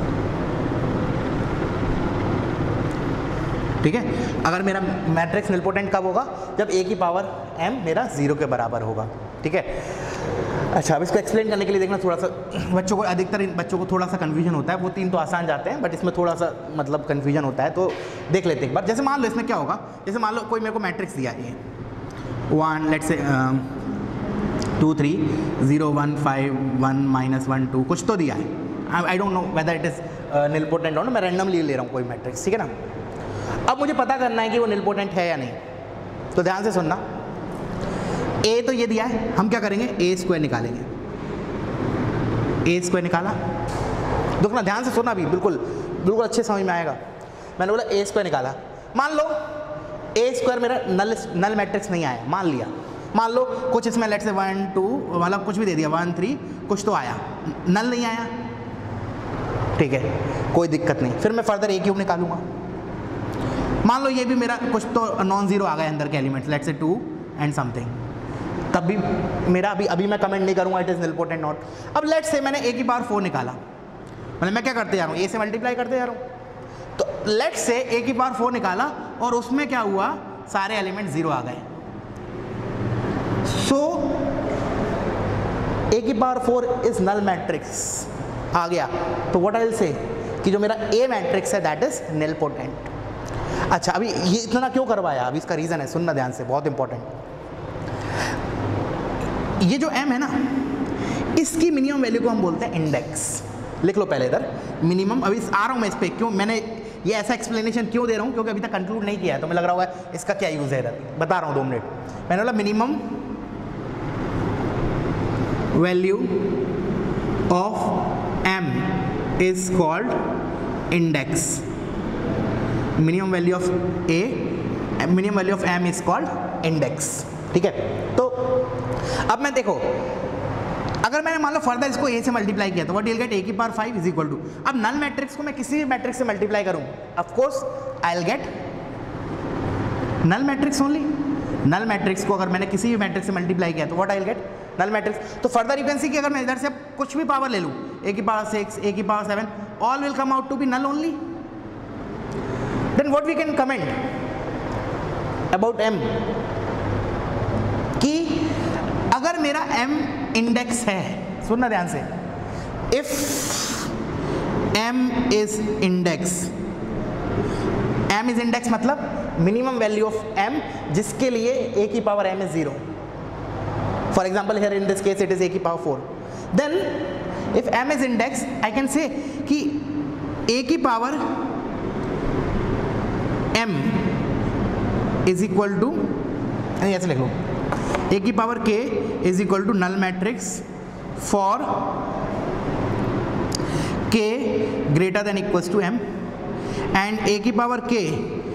ठीक है। अगर मेरा मैट्रिक्स निलपोटेंट कब होगा, जब a की पावर m मेरा जीरो के बराबर होगा, ठीक है। अच्छा, अब इसको एक्सप्लेन करने के लिए देखना, थोड़ा सा बच्चों को, अधिकतर इन बच्चों को थोड़ा सा कन्फ्यूजन होता है, वो तीन तो आसान जाते हैं बट इसमें थोड़ा सा मतलब कन्फ्यूजन होता है, तो देख लेते हैं एक बार। जैसे मान लो इसमें क्या होगा, जैसे मान लो कोई मेरे को मैट्रिक्स दिया है, one let's say two three zero one five one minus one two, कुछ तो दिया है, I don't know whether it is nilpotent और, मैं रैंडमली ले रहा हूँ कोई मैट्रिक्स, ठीक है ना। अब मुझे पता करना है कि वो निलपोटेंट है या नहीं, तो ध्यान से सुनना। ए तो ये दिया है, हम क्या करेंगे, ए स्क्वायर निकालेंगे, ए स्क्वायर निकाला, देखना ध्यान से सुनना भी, बिल्कुल बिल्कुल अच्छे समझ में आएगा। मैंने बोला ए स्क्वायर निकाला, मान लो ए स्क्वायर मेरा नल नल मैट्रिक्स नहीं आया, मान लिया, मान लो कुछ इसमें लेट से वन टू मतलब कुछ भी दे दिया, वन थ्री कुछ तो आया, नल नहीं आया, ठीक है, कोई दिक्कत नहीं। फिर मैं फर्दर ए क्यूब निकालूंगा, मान लो ये भी मेरा कुछ तो नॉन जीरो आ गया अंदर के elements, let's say two and something, तब भी मेरा अभी अभी मैं कमेंट नहीं करूंगा इट इज निलपोटेंट नॉट। अब लेट्स से मैंने ए की पावर फोर निकाला, मतलब मैं क्या करते जा रहा हूँ, ए से मल्टीप्लाई करते जा रहा हूँ, तो लेट्स से ए की पावर फोर निकाला और उसमें क्या हुआ, सारे एलिमेंट जीरो आ गए, सो ए की power four is null matrix आ गया, तो व्हाट आई विल से कि जो मेरा ए मैट्रिक्स है दैट इज निलपोटेंट। अच्छा, अभी ये इतना क्यों करवाया, अभी इसका रीजन है, सुनना ध्यान से, बहुत इंपॉर्टेंट। ये जो m है ना, इसकी मिनिमम वैल्यू को हम बोलते हैं इंडेक्स। लिख लो पहले इधर मिनिमम, अभी आ रहा हूँ मैं इस पे, क्यों मैंने ये ऐसा एक्सप्लेनेशन क्यों दे रहा हूँ, क्योंकि अभी तक कंक्लूड नहीं किया है, तो मैं लग रहा होगा इसका क्या यूज है इधर, बता रहा हूँ दो मिनट। मैंने बोला minimum value of m is called index, minimum value of a, minimum value of m is called index, ठीक है। तो अब मैं देखो, अगर मैंने मान लो फर्दर इसको a से मल्टीप्लाई किया तो व्हाट विल गेट, a की power five is equal to, अब नल मैट्रिक्स को मैं किसी भी मैट्रिक्स से मल्टीप्लाई करूं, of course I will get null matrix only. Null matrix को अगर मैंने किसी भी मैट्रिक्स से मल्टीप्लाई किया तो what I will get, null matrix. तो फर्दर यू कैन सी कि अगर मैं इधर से कुछ भी पावर ले लूं, a की पावर सिक्स, a की power seven, all will come out to be null only. Then what we can comment about m, कि अगर मेरा m इंडेक्स है, सुनना ध्यान से, if m is index, m is index मतलब मिनिमम वैल्यू ऑफ m जिसके लिए a की power m is zero. For example, here in this case it is a की power four. Then if m is index, I can say कि a की power m is equal to, ऐसे लिख लो, a की power k is equal to null matrix for k greater than equals to m, and a की power k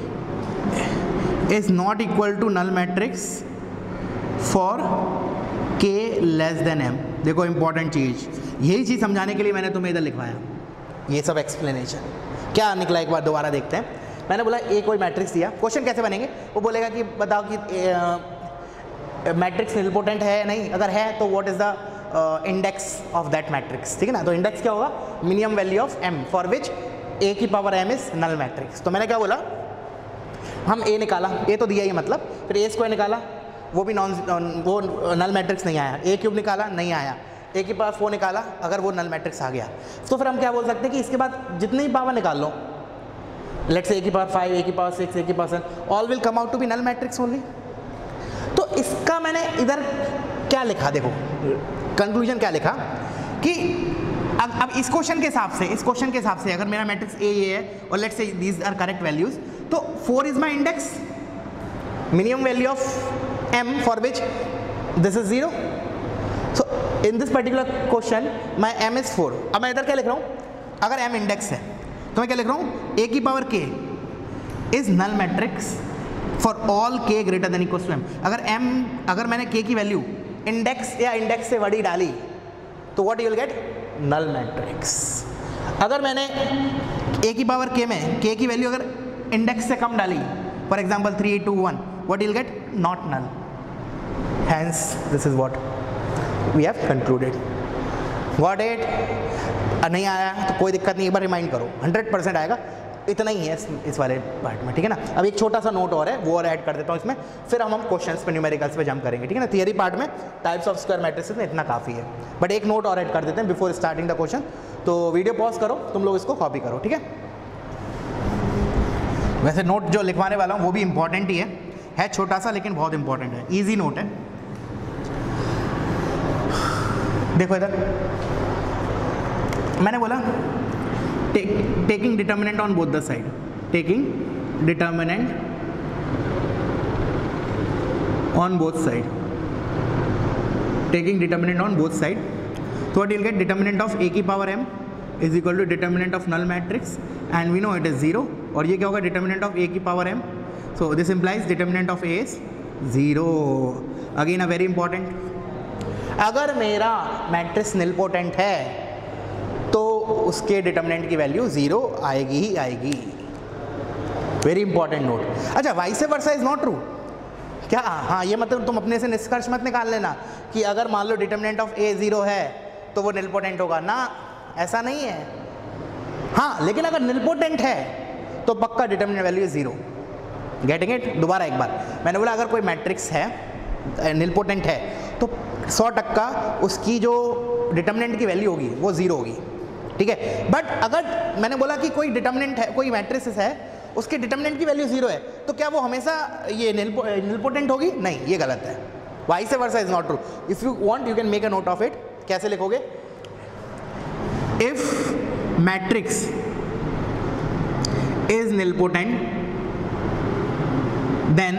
is not equal to null matrix for k less than m. देखो important चीज, यही चीज समझाने के लिए मैंने तुम्हें इधर लिखवाया ये सब एक्सप्लेनेशन. क्या निकला एक बार दोबारा देखते हैं. मैंने बोला ए कोई मैट्रिक्स दिया, क्वेश्चन कैसे बनेंगे, वो बोलेगा कि बताओ कि मैट्रिक्स निलपोटेंट है नहीं, अगर है तो what is the index of that matrix. ठीक है ना, तो इंडेक्स क्या होगा, minimum value of m for which a की power m is null matrix. तो मैंने क्या बोला, हम a निकाला, a तो दिया ही मतलब, फिर a स्क्वायर निकाला, वो भी नॉन वो नल मैट्रिक्स नहीं आया, a क्यूब निकाला नहीं आया, a की पावर फोर निकाला, अगर वो नल मैट्रिक्स आ गया तो फिर हम क्या बोल सकते हैं कि इसके बाद जितनी ही पावर निकाल लो, लेट्स से a की पावर फाइव, a की पावर सिक्स, a की power seven, all will come out to be null matrix only. तो इसका मैंने इधर क्या लिखा, देखो कंक्लूजन क्या लिखा कि अब अब इस क्वेश्चन के हिसाब से इस क्वेश्चन के हिसाब से अगर मेरा मैट्रिक्स a ये है और let's say these are correct values, तो four is my index, minimum value of m for which this is zero. So in this particular question my m is four. अब मैं इधर क्या लिख रहा हूँ, अगर m इंडेक्स है तो मैं क्या लिख रहा हूँ, a की power k is null matrix for all k greater than equals to m. अगर m अगर मैंने k की वैल्यू इंडेक्स या इंडेक्स से बड़ी डाली तो what you will get, null matrix. अगर मैंने a की पावर k में k की वैल्यू अगर इंडेक्स से कम डाली, for example three two one, what you'll get, not null. Hence this is what we have concluded. Got it? नहीं आया तो कोई दिक्कत नहीं, एक बार रिमाइंड करो, हंड्रेड परसेंट आएगा, इतना ही है इस, इस वाले पार्ट में. ठीक है ना, अब एक छोटा सा नोट और है, वो और ऐड कर देता हूँ इसमें, फिर हम हम क्वेश्चंस पे न्यूमेरिकल्स पे जंप करेंगे. ठीक है ना, थियरी पार्ट में टाइप्स ऑफ स्क्वायर मैट्रिसेस में इतना काफ़ी है, बट एक नोट और ऐड कर देते हैं बिफोर स्टार्टिंग द क्वेश्चन. तो वीडियो पॉज करो, तुम लोग इसको कॉपी करो. ठीक है, वैसे नोट जो लिखवाने वाला हूँ वो भी इंपॉर्टेंट ही है, है छोटा सा लेकिन बहुत इंपॉर्टेंट है, इजी नोट है. देखो इधर मैंने बोला taking determinant on both the side, taking determinant on both side, taking determinant on both side. तो what you will get, determinant of a की power m is equal to determinant of null matrix, and we know it is zero. और ये क्या होगा, determinant of a की power m. So this implies determinant of A is zero. Again a very important. अगर मेरा matrix nilpotent है तो उसके डिटर्मिनेंट की वैल्यू जीरो आएगी ही आएगी. Very important note. अच्छा, vice versa is not true क्या? हाँ, ये मतलब तुम अपने से निष्कर्ष मत निकाल लेना कि अगर मान लो डिटर्मिनेंट ऑफ A जीरो है तो वो निलपोटेंट होगा ना, ऐसा नहीं है. हाँ, लेकिन अगर निलपोटेंट है तो पक्का determinant value is zero. Getting it? दोबारा एक बार मैंने बोला, अगर कोई मैट्रिक्स है निलपोटेंट है तो सौ टक्का उसकी जो डिटर्मिनेंट की वैल्यू होगी वो जीरो होगी. ठीक है, बट अगर मैंने बोला कि कोई डिटर्मिनेंट है, कोई मैट्रिक्स है, उसके डिटर्मिनेंट की वैल्यू जीरो है, तो क्या वो हमेशा ये निलपोटेंट होगी? नहीं, ये गलत है. Vice versa is not true. If you want you can make a note of it. कैसे लिखोगे, if matrix is nilpotent then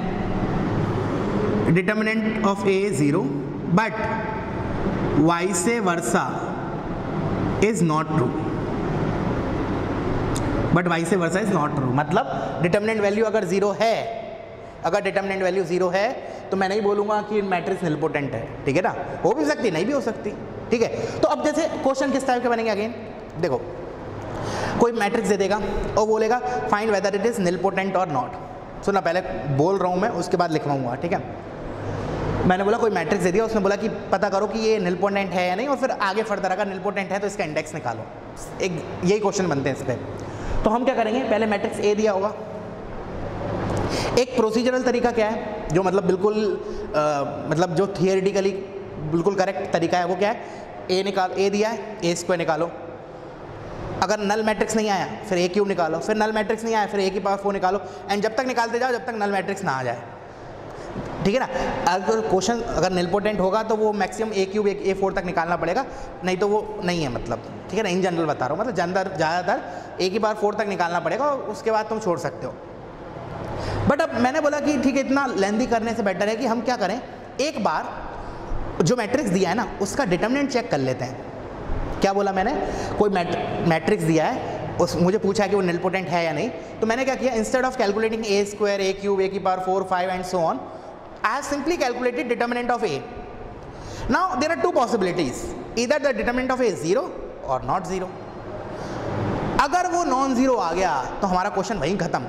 determinant of A is zero, but vice versa is not true. But vice versa is not true. मतलब determinant value अगर zero है, अगर determinant value zero है तो मैं नहीं बोलूँगा कि मैट्रिक्स निलपोटेंट है. ठीक है ना, हो भी सकती, नहीं भी हो सकती. ठीक है, तो अब जैसे क्वेश्चन किस टाइप के बनेंगे, अगेन देखो, कोई मैट्रिक्स दे देगा और बोलेगा find whether it is nilpotent और नॉट. सुना, पहले बोल रहा हूँ मैं, उसके बाद लिखवाऊंगा. ठीक है, मैंने बोला कोई मैट्रिक्स दे दिया, उसने बोला कि पता करो कि ये निलपोटेंट है या नहीं, और फिर आगे फर्दर अगर निलपोटेंट है तो इसका इंडेक्स निकालो. एक यही क्वेश्चन बनते हैं इस पर. तो हम क्या करेंगे, पहले मैट्रिक्स ए दिया होगा. एक प्रोसीजरल तरीका क्या है, जो मतलब बिल्कुल आ, मतलब जो थियोरेटिकली बिल्कुल करेक्ट तरीका है, वो क्या है, ए निकाल, ए दिया है ए स्क्वायर निकालो, अगर नल मैट्रिक्स नहीं आया फिर ए क्यूब निकालो, फिर नल मैट्रिक्स नहीं आया फिर ए की पावर फोर निकालो, एंड जब तक निकालते जाओ जब तक नल मैट्रिक्स ना आ जाए, ठीक है ना। अगर क्वेश्चन अगर निलपोटेंट होगा तो वो maximum A cube A four तक निकालना पड़ेगा, नहीं तो वो नहीं है, मतलब ठीक है ना, इन जनरल बता रहा हूँ, मतलब ज़्यादातर ज़्यादातर ए की पावर फोर तक निकालना पड़ेगा और उसके बाद तुम छोड़ सकते हो। बट अब मैंने बोला कि ठीक है, इतना लेंदी करने से बेटर है कि हम क्या करें, एक बार जो मैट्रिक्स दिया है ना उसका डिटर्मिनेंट चेक कर लेते हैं। क्या बोला मैंने, कोई मैट्रिक्स दिया है, उस मुझे पूछा है कि वो निलपोटेंट है या नहीं, तो मैंने क्या किया, instead of calculating A square A cube A की power four five and so on, I have simply calculated determinant of A. Now there are two possibilities, either the determinant of A is zero or not zero. अगर वो non zero आ गया तो हमारा question वहीं खत्म।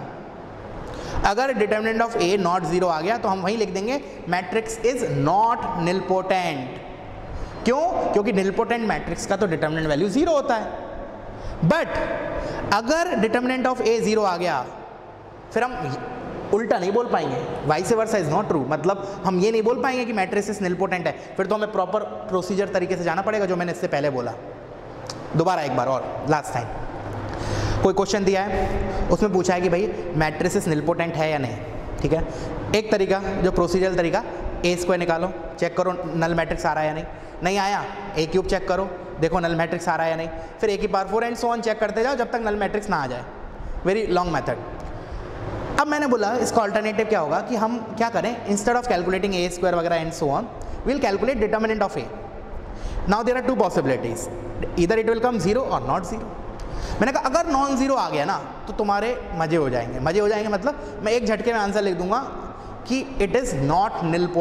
अगर determinant of A not zero आ गया तो हम वहीं लिख देंगे मैट्रिक्स इज नॉट निलपोटेंट। क्यों? क्योंकि निलपोटेंट मैट्रिक्स का तो डिटर्मिनेंट वैल्यू जीरो होता है। बट अगर डिटर्मिनेंट ऑफ ए जीरो आ गया फिर हम उल्टा नहीं बोल पाएंगे, vice versa is not true, मतलब हम ये नहीं बोल पाएंगे कि मैट्रिक्स निलपोटेंट है, फिर तो हमें प्रॉपर प्रोसीजर तरीके से जाना पड़ेगा जो मैंने इससे पहले बोला। दोबारा एक बार और, लास्ट टाइम कोई क्वेश्चन दिया है उसमें पूछा है कि भाई मैट्रिक्स निलपोटेंट है या नहीं, ठीक है। एक तरीका जो प्रोसीजरल तरीका, ए स्क्वायर निकालो, चेक करो नल मैट्रिक्स आ रहा है या नहीं, नहीं आया ए क्यूब चेक करो, देखो नल मैट्रिक्स आ रहा है या नहीं, फिर ए की power four and so on check करते जाओ जब तक नल मैट्रिक्स ना आ जाए। Very long method. अब मैंने बोला इसका अल्टरनेटिव क्या होगा कि हम क्या करें, instead of calculating A square वगैरह and so on, will calculate determinant of A. Now there are two possibilities, either it will come zero और नॉट जीरो। मैंने कहा अगर नॉन जीरो आ गया ना तो तुम्हारे मजे हो जाएंगे। मजे हो जाएंगे मतलब मैं एक झटके में आंसर लिख दूंगा कि इट इज नॉट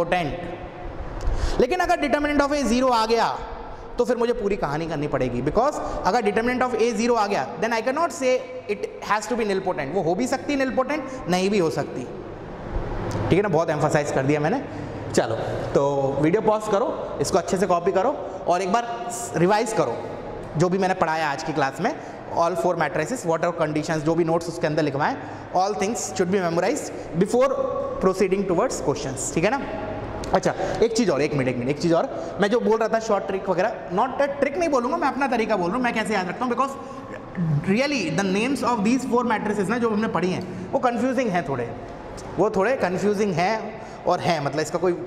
निलपोटेंट। लेकिन अगर डिटर्मिनेंट ऑफ ए जीरो आ गया तो फिर मुझे पूरी कहानी करनी पड़ेगी, बिकॉज अगर डिटर्मिनेंट ऑफ ए जीरो आ गया then I can not say it has to be nilpotent. वो हो भी सकती है निलपोटेंट, नहीं भी हो सकती, ठीक है ना। बहुत एम्फसाइज कर दिया मैंने। चलो तो वीडियो पॉज करो, इसको अच्छे से कॉपी करो और एक बार रिवाइज करो जो भी मैंने पढ़ाया आज की क्लास में। All four matrices, what are conditions, जो भी नोट्स उसके अंदर लिखवाएं, all things should be memorized before proceeding towards questions, ठीक है ना। अच्छा एक चीज़ और, एक मिनट एक मिनट एक चीज़ और, मैं जो बोल रहा था शॉर्ट ट्रिक वगैरह, नॉट ट्रिक नहीं बोलूँगा, मैं अपना तरीका बोल रहा हूँ, मैं कैसे याद रखता हूँ। Because really the names of these four matrices ना जो हमने पढ़ी हैं वो कन्फ्यूजिंग हैं, थोड़े वो थोड़े कन्फ्यूजिंग हैं और है, मतलब इसका कोई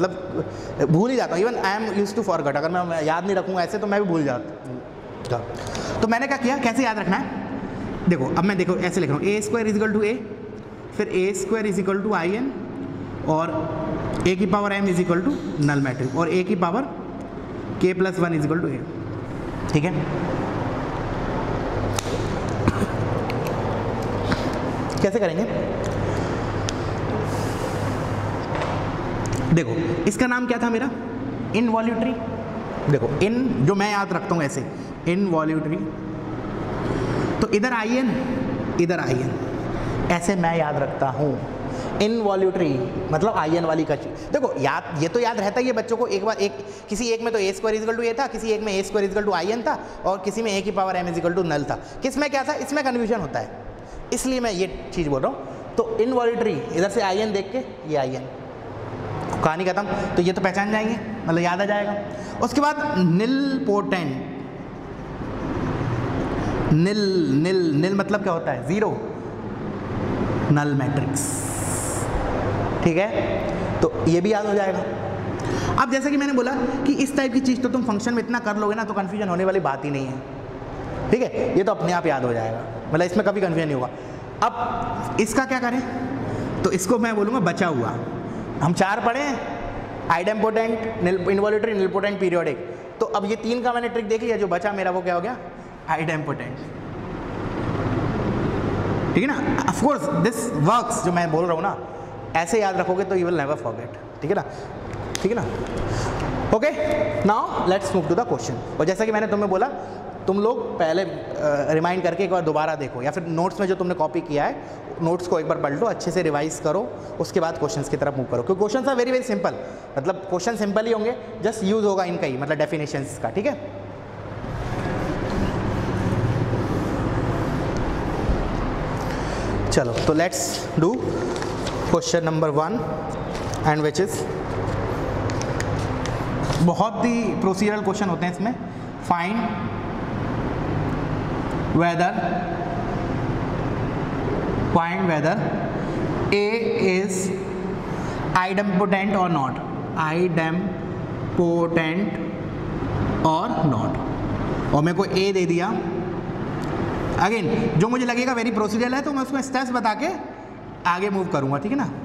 मतलब भूल ही जाता हूँ। Even I am use to forget, अगर मैं याद नहीं रखूँगा ऐसे तो मैं भी भूल जाता। तो मैंने क्या किया, कैसे याद रखना है, देखो अब मैं देखो ऐसे लिख रहा हूँ, A square is equal to A, फिर A square is equal to I N, और ए की power M is equal to null matrix, और ए की power K plus one is equal to A, ठीक है। कैसे करेंगे, देखो इसका नाम क्या था मेरा, इनवॉल्यूटरी। देखो इन जो मैं याद रखता हूँ ऐसे, इनवॉल्यूटरी, तो इधर आई एन इधर आई एन, ऐसे मैं याद रखता हूँ। इनवॉल्यूटरी मतलब आई एन वाली का चीज। देखो याद, ये तो याद रहता ही है बच्चों को। एक बार एक किसी एक में तो A square is equal to A था, किसी एक में A square is equal to I N था, और किसी में ए की power M is equal to null था। किस में क्या था, इसमें कन्फ्यूजन होता है, इसलिए मैं ये चीज़ बोल रहा हूँ। तो इनवॉल्यूटरी, इधर से आई एन देख के ये आई एन, कहानी खत्म। तो ये तो पहचान जाएंगे, मतलब याद आ जाएगा। उसके बाद निलपोटेंट, निल निल निल मतलब क्या होता है, जीरो, नल मैट्रिक्स, ठीक है। तो ये भी याद हो जाएगा। अब जैसे कि मैंने बोला कि इस टाइप की चीज़ तो तुम फंक्शन में इतना कर लोगे ना तो कन्फ्यूजन होने वाली बात ही नहीं है, ठीक है। ये तो अपने आप याद हो जाएगा, मतलब इसमें कभी कन्फ्यूजन नहीं होगा। अब इसका क्या करें, तो इसको मैं बोलूँगा बचा हुआ। हम चार पढ़े हैं, आइडेम्पोटेंट, इनवॉल्यूटरी, निलपोटेंट, पीरियोडिक। तो अब ये तीन का मैंने ट्रिक देख लिया, जो बचा मेरा वो क्या हो गया, आइडेम्पोटेंट, ठीक है ना। ऑफ कोर्स दिस वर्क्स, जो मैं बोल रहा हूँ ना, ऐसे याद रखोगे तो यू विल नेवर फॉरगेट, ठीक है ना, ठीक है ना। Okay, now let's move to the question. और जैसा कि मैंने तुम्हें बोला, तुम लोग पहले रिमाइंड करके एक बार दोबारा देखो, या फिर नोट्स में जो तुमने कॉपी किया है नोट्स को एक बार पढ़ लो, अच्छे से रिवाइज करो, उसके बाद क्वेश्चंस की तरफ मूव करो। क्योंकि questions are very very simple, मतलब क्वेश्चन सिंपल ही होंगे, जस्ट यूज होगा इनका ही, मतलब डेफिनेशंस का, ठीक है। चलो तो let's do question number one, and which is बहुत ही प्रोसीजरल क्वेश्चन होते हैं इसमें। Find whether find whether A is idempotent or not, idempotent or not, और मेरे को ए दे दिया। अगेन जो मुझे लगेगा वेरी प्रोसीजरल है तो मैं उसमें स्टेप्स बता के आगे मूव करूंगा, ठीक है ना।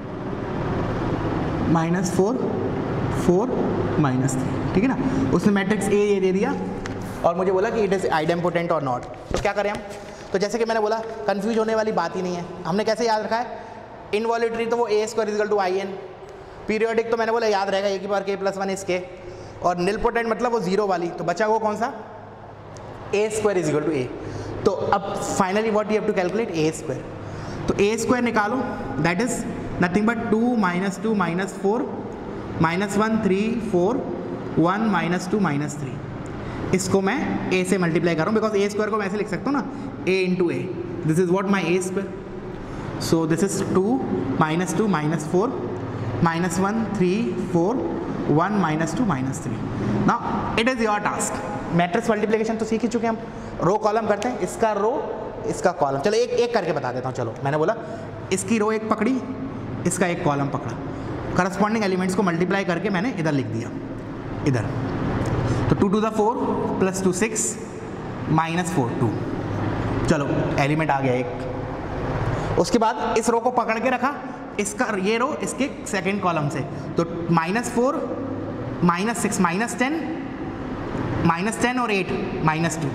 Minus four four minus three, ठीक है ना। उसने मैट्रिक्स ए ये दे दिया और मुझे बोला कि it is idempotent or not. तो क्या करें हम, तो जैसे कि मैंने बोला कंफ्यूज होने वाली बात ही नहीं है। हमने कैसे याद रखा है, इनवॉल्यूटरी तो वो A square equal to I n, periodic तो मैंने बोला याद रहेगा ए की पावर के प्लस वन इस के, और निलपोटेंट मतलब वो जीरो वाली, तो बचा वो कौन सा, A square is equal to A. तो अब finally what you have to calculate, A square. तो ए स्क्वायर निकालो, that is nothing but two minus two minus four minus one three four one minus two minus three. इसको मैं ए से multiply कर रहा हूँ बिकॉज ए स्क्वायर को मैं ऐसे लिख सकता हूँ ना, A into A, this is what my A square. So this is two minus two minus four minus one three four one minus two minus three. Now it is your task. Matrix multiplication तो सीख ही चुके हम, row column करते हैं, इसका रो इसका column. चलो एक एक करके बता देता हूँ। चलो मैंने बोला इसकी रो एक पकड़ी, इसका एक कॉलम पकड़ा, करस्पॉन्डिंग एलिमेंट्स को मल्टीप्लाई करके मैंने इधर लिख दिया, इधर। तो two two the four plus two six minus four two, चलो एलिमेंट आ गया एक। उसके बाद इस रो को पकड़ के रखा, इसका ये रो इसके सेकेंड कॉलम से, तो minus four minus six minus ten minus ten और एट माइनस टू।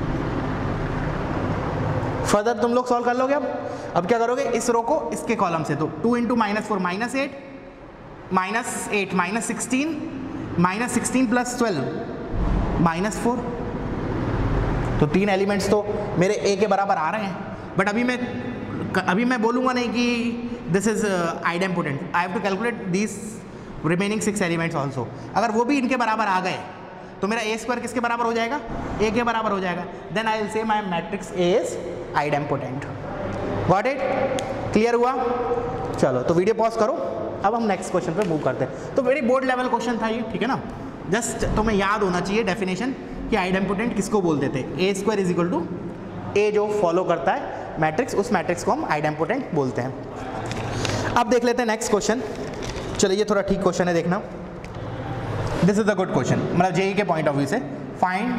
फर्दर तुम लोग सॉल्व कर लोगे। अब अब क्या करोगे, इस रो को इसके कॉलम से, तो two into minus four minus eight minus eight minus sixteen minus sixteen plus twelve minus four. तो तीन एलिमेंट्स तो मेरे ए के बराबर आ रहे हैं, बट अभी मैं अभी मैं बोलूँगा नहीं कि this is idempotent, I have to calculate this remaining six elements also. अगर वो भी इनके बराबर आ गए तो मेरा ए स्क्वायर किसके बराबर हो जाएगा, ए के बराबर हो जाएगा। Then I will say my matrix A is idempotent. Got it, clear हुआ। चलो तो वीडियो पॉज करो, अब हम नेक्स्ट क्वेश्चन पे मूव करते हैं। तो वेरी बोर्ड लेवल क्वेश्चन था ये, ठीक है ना। जस्ट तुम्हें याद होना चाहिए डेफिनेशन कि आइडेम्पोटेंट किसको बोलते थे, A square is equal to A जो फॉलो करता है मैट्रिक्स, उस मैट्रिक्स को हम आइडेम्पोटेंट बोलते हैं। अब देख लेते हैं नेक्स्ट क्वेश्चन। चलिए ये थोड़ा ठीक क्वेश्चन है, देखना। This is a good question, मतलब जेई के पॉइंट ऑफ व्यू से। Find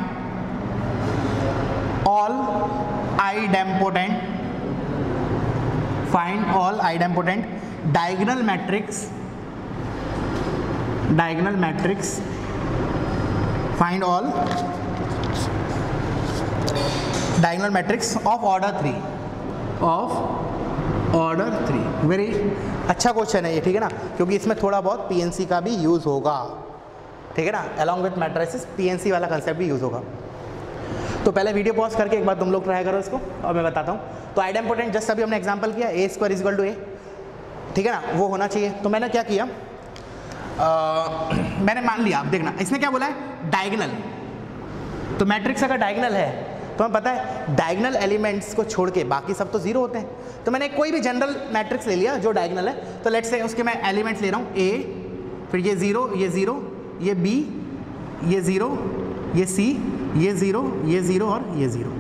all idempotent find all idempotent diagonal matrix diagonal matrix find all diagonal matrix of order three of order three. Very अच्छा question है ये, ठीक है ना, क्योंकि इसमें थोड़ा बहुत पीएनसी का भी यूज होगा, ठीक है ना। अलॉन्ग विथ मैट्रिसेस पीएनसी वाला कंसेप्ट भी यूज होगा। तो पहले वीडियो पॉज करके एक बार तुम लोग ट्राई करो इसको और मैं बताता हूँ। तो आइडेम्पोटेंट जस्ट अभी हमने एग्जांपल किया, A square equal to A, ठीक है ना, वो होना चाहिए। तो मैंने क्या किया, आ, मैंने मान लिया। अब देखना इसने क्या बोला है, डायगोनल। तो मैट्रिक्स अगर डायगोनल है तो हमें पता है डायगोनल एलिमेंट्स को छोड़ के बाकी सब तो जीरो होते हैं। तो मैंने कोई भी जनरल मैट्रिक्स ले लिया जो डायगोनल है। तो लेट्स से उसके मैं एलिमेंट्स ले रहा हूँ, ए, फिर ये ज़ीरो, ये ज़ीरो, ये बी, ये ज़ीरो, ये सी, ये ज़ीरो, ये ज़ीरो और ये ज़ीरो,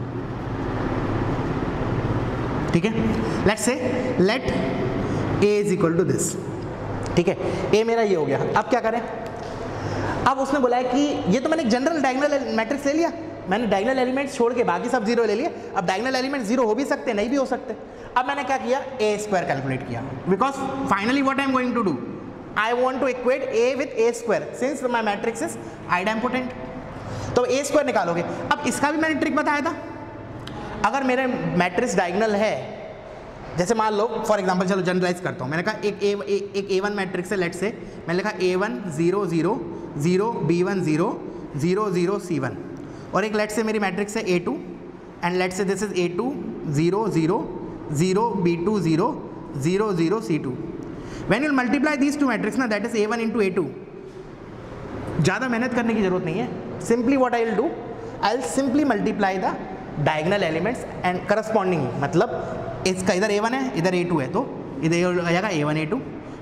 ठीक है। Let's say let A is equal to this, ठीक है। ए मेरा ये हो गया। अब क्या करें, अब उसने बोला है कि ये तो मैंने एक जनरल डायगोनल मैट्रिक्स ले लिया, मैंने डायगोनल एलिमेंट्स छोड़ के बाकी सब जीरो ले लिए। अब डायगोनल एलिमेंट जीरो हो भी सकते, नहीं भी हो सकते। अब मैंने क्या किया, ए स्क्वायर कैलकुलेट किया, because finally what I am going to do, I want to equate A with A square since my matrix is idempotent. तो ए स्क्वायर निकालोगे। अब इसका भी मैंने ट्रिक बताया था, अगर मेरे मैट्रिक्स डायगोनल है, जैसे मान लो फॉर एग्जांपल, चलो जनरलाइज करता हूँ। मैंने कहा एक ए एक ए वन मैट्रिक्स है, लेट से मैंने लिखा A one zero zero zero B one zero zero zero C one, और एक लेट से मेरी मैट्रिक्स है A two and let say this is A two zero zero zero B two zero zero zero C two. When you multiply these two matrix ना, that is A one into A two, ज़्यादा मेहनत करने की जरूरत नहीं है। Simply what I will do, I will simply multiply the diagonal elements and corresponding, मतलब इसका इधर ए वन है इधर ए टू है, तो इधर आ जाएगा ए वन ए टू,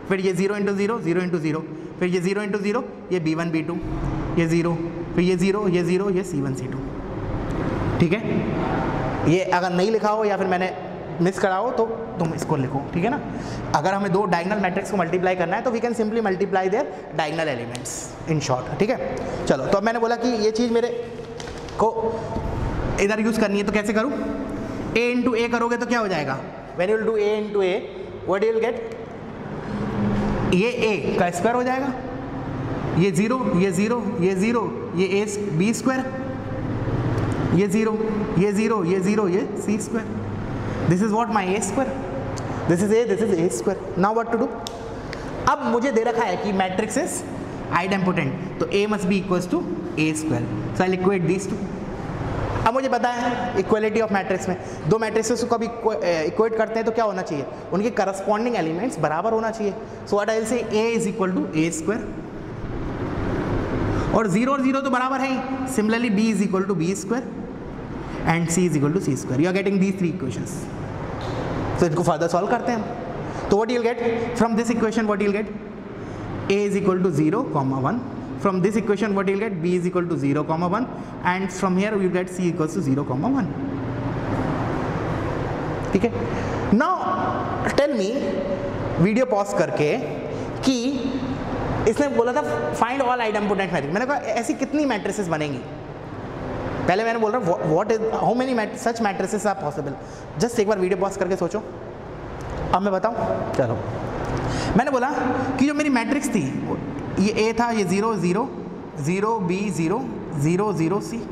फिर ये zero into zero, zero into zero, फिर ये जीरो इंटू जीरो, ये बी वन बी टू, ये जीरो, फिर ये जीरो, ये जीरो, ये सी वन सी टू। ठीक है, ये अगर नहीं लिखा हो या फिर मैंने मिस करा हो तो तुम इसको लिखो, ठीक है ना। अगर हमें दो डायगोनल मैट्रिक्स को मल्टीप्लाई करना है तो we can simply multiply their diagonal elements in short, ठीक है। चलो, तो अब मैंने बोला कि ये चीज़ मेरे को इधर यूज़ करनी है, तो कैसे करूँ? a इंटू ए करोगे तो क्या हो जाएगा? When you will do a into A, what you will get? ये a का स्क्वायर हो जाएगा, ये जीरो, ये जीरो, ये जीरो, ये ए बी स्क्वायर, ये जीरो, ये जीरो, ये जीरो, ये C square. This is what my A square, this is A, this is A square. Now what to do? अब मुझे दे रखा है कि मैट्रिक्स इज आइडेम्पोटेंट, तो a must B equals to A square, so I equate this to. अब मुझे पता है इक्वलिटी ऑफ मैट्रिक्स में दो मैट्रिक्सेस को कभी इक्वेट करते हैं तो क्या होना चाहिए? उनके करस्पॉन्डिंग एलिमेंट्स बराबर होना चाहिए। So what I will say, a is equal to A square, और जीरो और जीरो तो बराबर है ही। Similarly b is equal to B square and c is equal to C square. You are getting these three equations. तो इनको further solve करते हैं हम। तो what you will get from this equation? What you will get? a is equal to zero comma one. From this equation what you will get? b is equal to zero comma one, and from here we will get c equals to zero comma one. ठीक है। Now tell me, video pause करके, कि इसने बोला था find all idempotent matrix. मैंने कहा ऐसी कितनी मैट्रिसेस बनेंगी? पहले मैंने बोल रहा what is how many such matrices are possible. Just एक बार वीडियो पॉज करके सोचो। अब मैं बताऊं, चलो। मैंने बोला कि जो मेरी मैट्रिक्स थी, ये ए था, ये zero zero zero, B zero zero zero, C.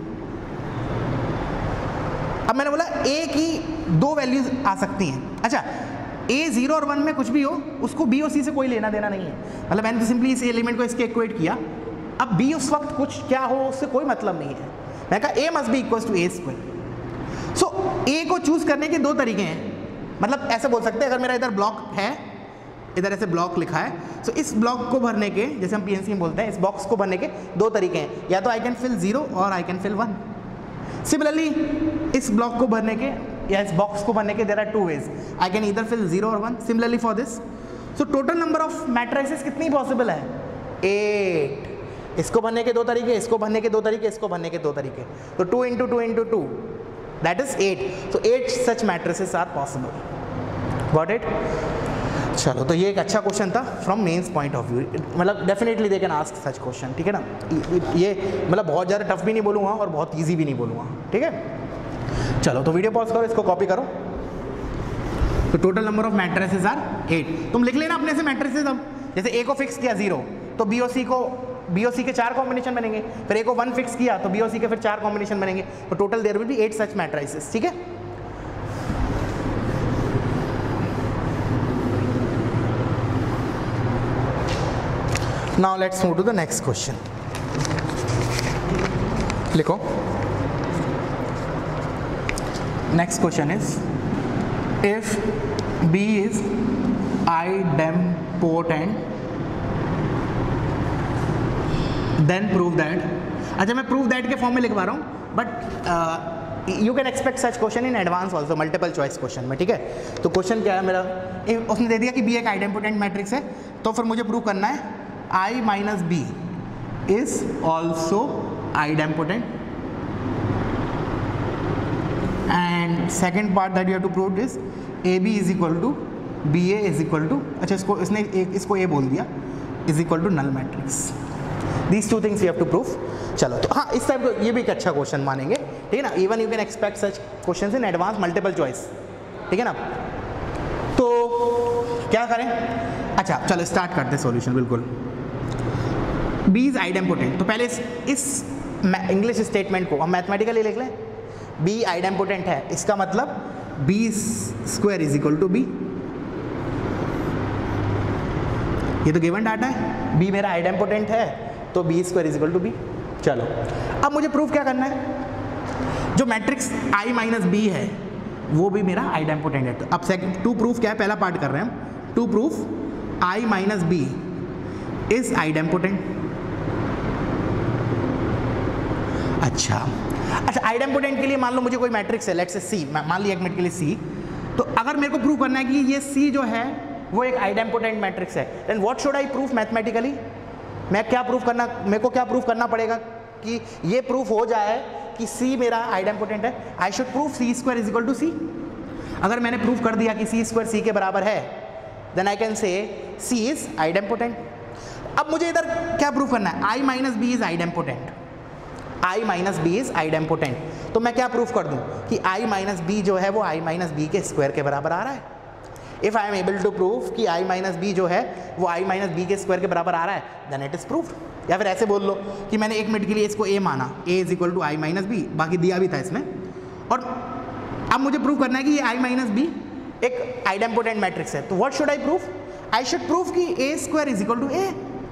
अब मैंने बोला ए की दो वैल्यूज आ सकती हैं। अच्छा, ए जीरो और वन में कुछ भी हो, उसको बी और सी से कोई लेना देना नहीं है। मतलब मैंने तो सिंपली इस एलिमेंट को इसके इक्वेट किया। अब बी उस वक्त कुछ क्या हो उससे कोई मतलब नहीं है। मैंने कहा A must be equal to A square. So A को चूज करने के दो तरीके हैं। मतलब ऐसे बोल सकते हैं, अगर मेरा इधर ब्लॉक है, इधर ऐसे ब्लॉक लिखा है, सो so इस ब्लॉक को भरने के, जैसे हम पीएनसी में बोलते हैं, इस बॉक्स को भरने के दो तरीके हैं। या तो I can fill zero or I can fill one. Similarly इस ब्लॉक को भरने के या इस बॉक्स को भरने के there are two ways, I can either fill zero और one. Similarly for this, so total number of matrices कितनी पॉसिबल है? एट। इसको भरने के दो तरीके, इसको भरने के दो तरीके, इसको भरने के दो तरीके, तो two into two into two, that is eight. So eight such matrices are possible. Got it? चलो, तो ये एक अच्छा क्वेश्चन था from mains point of view. मतलब definitely they can ask such question, ठीक है ना। ये मतलब बहुत ज़्यादा टफ भी नहीं बोलूँगा और बहुत इजी भी नहीं बोलूँगा, ठीक है। चलो, तो वीडियो पॉज करो, इसको कॉपी करो। तो total number of matrices are eight. तुम लिख लेना अपने से मैट्रिसेस। अब जैसे ए को फिक्स किया जीरो, तो बी और सी को बी और सी के चार कॉम्बिनेशन बनेंगे। फिर ए को वन फिक्स किया तो बी और सी के फिर चार कॉम्बिनेशन बनेंगे। तो total there will be eight such matrices, ठीक है। Now let's move to the next question. लिखो, next question is, if B is idempotent then prove that. अच्छा, मैं prove that के फॉर्म में लिखवा रहा हूँ, but you can expect such question in advance also, multiple choice question में, ठीक है। तो क्वेश्चन क्या है मेरा, उसने दे दिया कि बी एक आइडेम्पोटेंट मैट्रिक्स है, तो फिर मुझे प्रूव करना है I minus B is also idempotent, and second part that you have to prove is A B is equal to B A is equal to, अच्छा इसको इसने एक इसको A बोल दिया, is equal to null matrix. These two things you have to prove. चलो, तो हाँ, इस टाइप को ये भी एक अच्छा क्वेश्चन मानेंगे, ठीक है ना। Even you can expect such question in advance multiple choice, ठीक है ना। तो क्या करें? अच्छा, चलो स्टार्ट करते हैं सॉल्यूशन। बिल्कुल, B इज आइडेम्पोटेंट, तो पहले इस, इस इंग्लिश स्टेटमेंट को हम मैथमेटिकली लिख लें। B आइडेम्पोटेंट है, इसका मतलब B square is equal to B। ये तो गिवन डाटा है, B मेरा आइडेम्पोटेंट है, तो B square is equal to B। चलो, अब मुझे प्रूफ क्या करना है? जो मैट्रिक्स I माइनस बी है वो भी मेरा आइडेम्पोटेंट है। तो अब सेकंड टू प्रूफ क्या है? पहला पार्ट कर रहे हैं हम। To proof I minus B is idempotent. अच्छा अच्छा आइडेम्पोटेंट के लिए मान लो मुझे कोई मैट्रिक्स है, लेट्स से C, मान लिया एक मिनट के लिए C। तो अगर मेरे को प्रूव करना है कि ये C जो है वो एक आइडेम्पोटेंट मैट्रिक्स है। Then what should I proof mathematically, मैं क्या प्रूफ करना, मेरे को क्या प्रूफ करना पड़ेगा कि ये प्रूफ हो जाए कि C मेरा आइडेम्पोटेंट है। I should proof C square is equal to C. अगर मैंने प्रूफ कर दिया कि सी स्क्वायर सी के बराबर है, देन आई कैन से सी इज आइडेम्पोटेंट। अब मुझे इधर क्या प्रूफ करना है, I minus B is idempotent, I minus B is idempotent. तो मैं क्या प्रूफ कर दूं कि आई माइनस बी जो है वो आई माइनस बी के स्क्वायर के बराबर आ रहा है। If I am able to prove कि आई माइनस बी जो है वो आई माइनस बी के स्क्वायर के बराबर आ रहा है, देन इट इज प्रूफ। या फिर ऐसे बोल लो कि मैंने एक मिनट के लिए इसको ए माना, A is equal to I minus B, बाकी दिया भी था इसमें, और अब मुझे प्रूव करना है कि ये आई माइनस बी एक आइडेम्पोटेंट मैट्रिक्स है। तो what should I proof, I should prove कि A square is equal to A,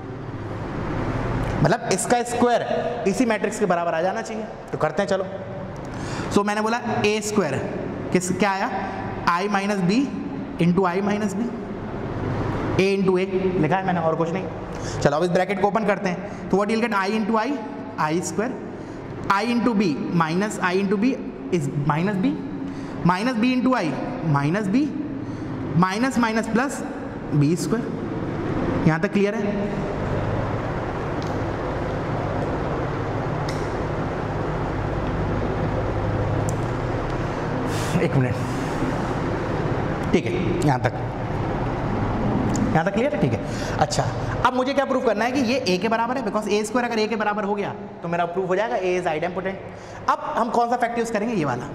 मतलब इसका स्क्वायर इसी मैट्रिक्स के बराबर आ जाना चाहिए। तो करते हैं चलो। सो so, मैंने बोला ए स्क्वायर किस क्या आया, I minus B into I minus B, A into A लिखा है मैंने, और कुछ नहीं। चलो अब इस ब्रैकेट को ओपन करते हैं। तो what will get, I into I, I square, I into B minus I into B is minus B, minus B into I minus B, minus minus plus B square. यहाँ तक clear है? एक minute, ठीक है, यहाँ तक यहाँ तक क्लियर है? ठीक है। अच्छा, अब मुझे क्या प्रूफ करना है कि ये a के बराबर है, बिकॉज ए स्क्वायर अगर a के बराबर हो गया तो मेरा प्रूफ हो जाएगा a इज आइडेम्पोटेंट। अब हम कौन सा फैक्ट यूज करेंगे, ये वाला,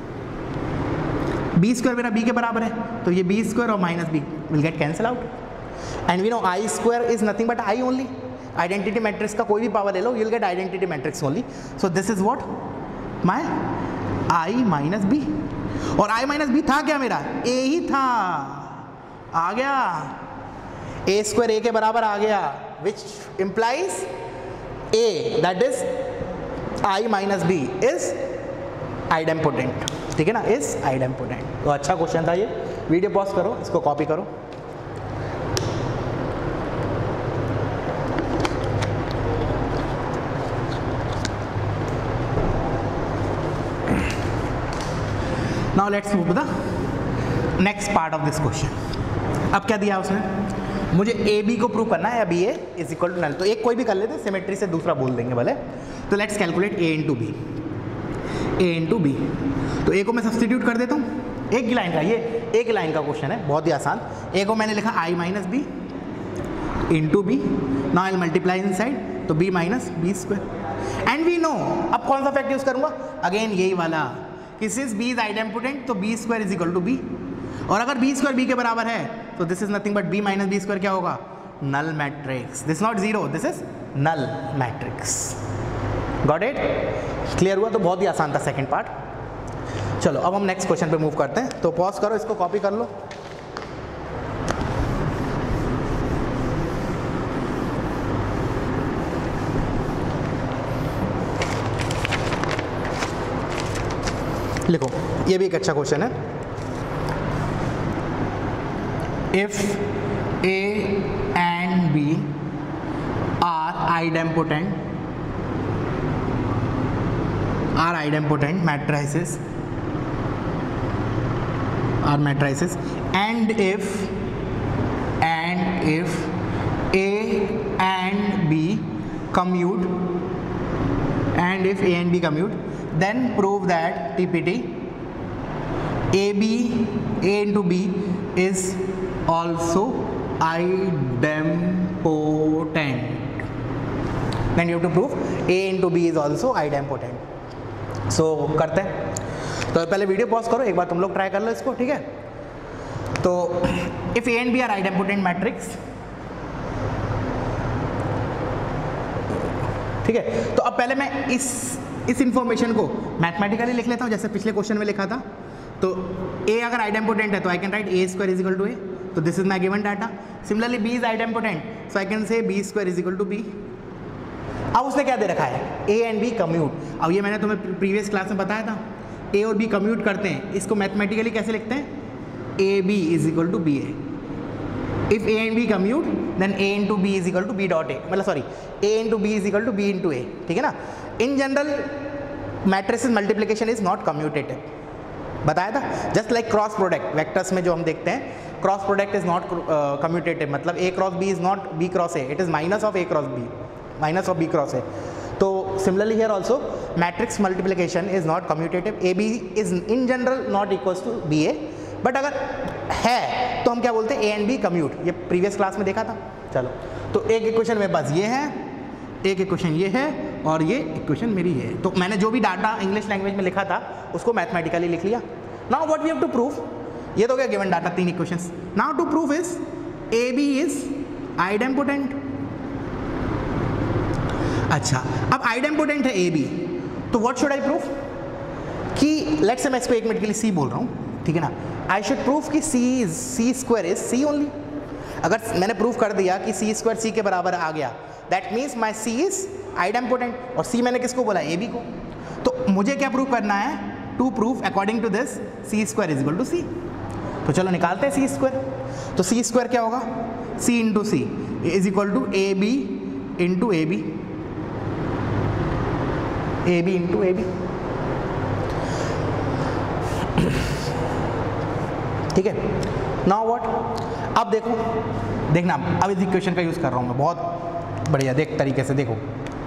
b स्क्वायर मेरा b के बराबर है, तो ये b स्क्वायर और minus B will get cancel out, and we know I square is nothing but I only. Identity matrix का कोई भी पावर ले लो, you will get identity matrix only. So this is what my I minus B, और I minus B था क्या मेरा, ए ही था, आ गया ए स्क्वायर ए के बराबर आ गया, which implies A that is I minus B is idempotent. ठीक है ना, इज आइडेम्पोटेंट। तो अच्छा क्वेश्चन था ये। वीडियो पॉज करो, इसको कॉपी करो। Now let's move to the next part of this question. अब क्या दिया उसने, मुझे ए बी को प्रूव करना है, या B A is equal to null. तो एक कोई भी कर लेते, सिमेट्री से दूसरा बोल देंगे भले। तो let's calculate A into B, A into B. तो ए को मैं सब्सटीट्यूट कर देता हूँ, एक ही लाइन का, ये एक लाइन का क्वेश्चन है, बहुत ही आसान। ए को मैंने लिखा I minus B into B, now I multiply inside, तो B minus B square. And we know, अब कौन सा फैक्ट यूज करूंगा, अगेन यही वाला कि सिंस b इज आइडेम्पोटेंट तो b square is equal to b, और अगर b स्क्वायर b के बराबर है तो this is nothing but b minus B square क्या होगा, null matrix. This not zero, this is null matrix. Got it? Clear हुआ? तो बहुत ही आसान था सेकंड पार्ट। चलो अब हम नेक्स्ट क्वेश्चन पे मूव करते हैं। तो पॉज करो, इसको कॉपी कर लो। लिखो, ये भी एक अच्छा क्वेश्चन है। If A and B are idempotent are idempotent matrices are matrices and if and if A and B commute and if A and B commute, then prove that T P T A B A into B is also idempotent. Then you have to prove A into B is also idempotent. So करते हैं। तो पहले video pause करो, एक बार तुम लोग try कर लो इसको, ठीक है? तो if A and B are idempotent matrix, ठीक है, तो अब पहले मैं इस इस इंफॉर्मेशन को मैथमेटिकली लिख लेता हूँ, जैसे पिछले क्वेश्चन में लिखा था। तो A अगर आइडेम्पोटेंट है तो I can write A square is equal to A, तो this is my given data. Similarly B is idempotent, so I can say B square is equal to B. अब उसने क्या दे रखा है, A एंड B कम्यूट। अब ये मैंने तुम्हें प्रीवियस क्लास में बताया था, A और B कम्यूट करते हैं, इसको मैथमेटिकली कैसे लिखते हैं, A B is equal to B A. If A and B commute, then A into B is equal to B dot A. मतलब sorry, A into B is equal to B into A. ठीक है ना? In general, matrices multiplication is not commutative. बताया था। Just like cross product vectors में जो हम देखते हैं, cross product is not commutative, मतलब A cross B is not B cross A, it is minus of A cross B, minus of B cross A. तो similarly here also matrix multiplication is not commutative, A B is in general not equals to B A, but अगर है तो हम क्या बोलते हैं, A and B commute, ये previous class में देखा था। चलो, तो एक इक्वेशन मेरे पास ये है, एक इक्वेशन ये है, और ये इक्वेशन मेरी ये है। तो मैंने जो भी डाटा इंग्लिश लैंग्वेज में लिखा था उसको मैथमेटिकली लिख लिया। Now what we have to prove, ये तो क्या गिवन डाटा, तीन इक्वेशंस। Now to prove is A B is idempotent. अच्छा, अब आइडेम्पोटेंट है ए बी, तो व्हाट शुड आई प्रूव कि लेट्स से मैं इसको एक मिनट के लिए सी बोल रहा हूँ, ठीक है ना। आई शुड प्रूव कि C is C square is C only. अगर मैंने प्रूव कर दिया कि सी स्क्वायर सी के बराबर आ गया, that means my C is idempotent, और सी मैंने किसको बोला, ए बी को। तो मुझे क्या प्रूव करना है, to prove according to this C square is equal to C. तो चलो निकालते हैं सी स्क्वायर। तो सी स्क्वायर क्या होगा, C into C is equal to A B into A B, A B into A B, ठीक है। नाउ व्हाट, अब देखो, देखना अब इस इक्वेशन का यूज कर रहा हूं मैं, बहुत बढ़िया देख तरीके से देखो।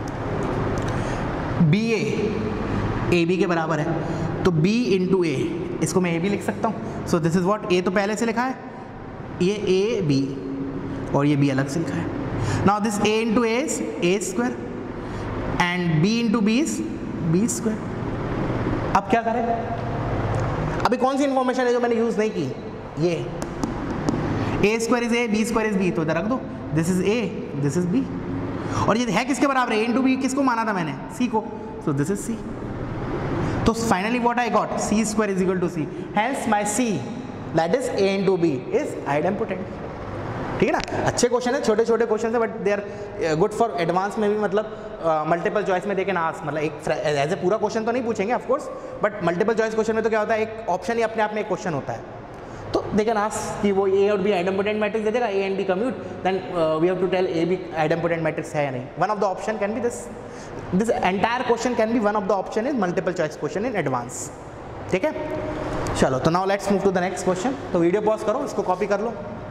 बी ए ए बी के बराबर है, तो b इंटू ए, इसको मैं ए बी लिख सकता हूँ। So this is what, A तो पहले से लिखा है, ये ए बी, और ये b अलग से लिखा है। Now this a into A is A square and b into B is B square. अब क्या करें, अभी कौन सी इंफॉर्मेशन है जो मैंने यूज नहीं की, ये A square is A, B square is B, तो इधर रख दो, this is A, this is B, और ये है किसके बराबर है, ए इंटू बी, किसको माना था मैंने, सी को, सो दिस इज सी। तो finally what I got, C square is equal to C, hence my C that is A into B is idempotent, ठीक है ना। अच्छे क्वेश्चन है, छोटे छोटे क्वेश्चन है, but they are good for advance में भी, मतलब मल्टीपल uh, चॉइस में देखे ना आस्क, मतलब एक एज ए पूरा क्वेश्चन तो नहीं पूछेंगे of course, but multiple choice question में तो क्या होता है, एक ऑप्शन ही अपने आप में एक क्वेश्चन होता है। तो दे कैन आस्क कि वो ए और बी आइडेम्पोटेंट मैट्रिक्स दे देगा, A and B commute, then we have to tell A B idempotent matrix है या नहीं। One of the option can be this, this entire question can be one of the option in multiple choice question in advance, ठीक है। चलो, तो now let's move to the next question. तो video pause करो, इसको copy कर लो।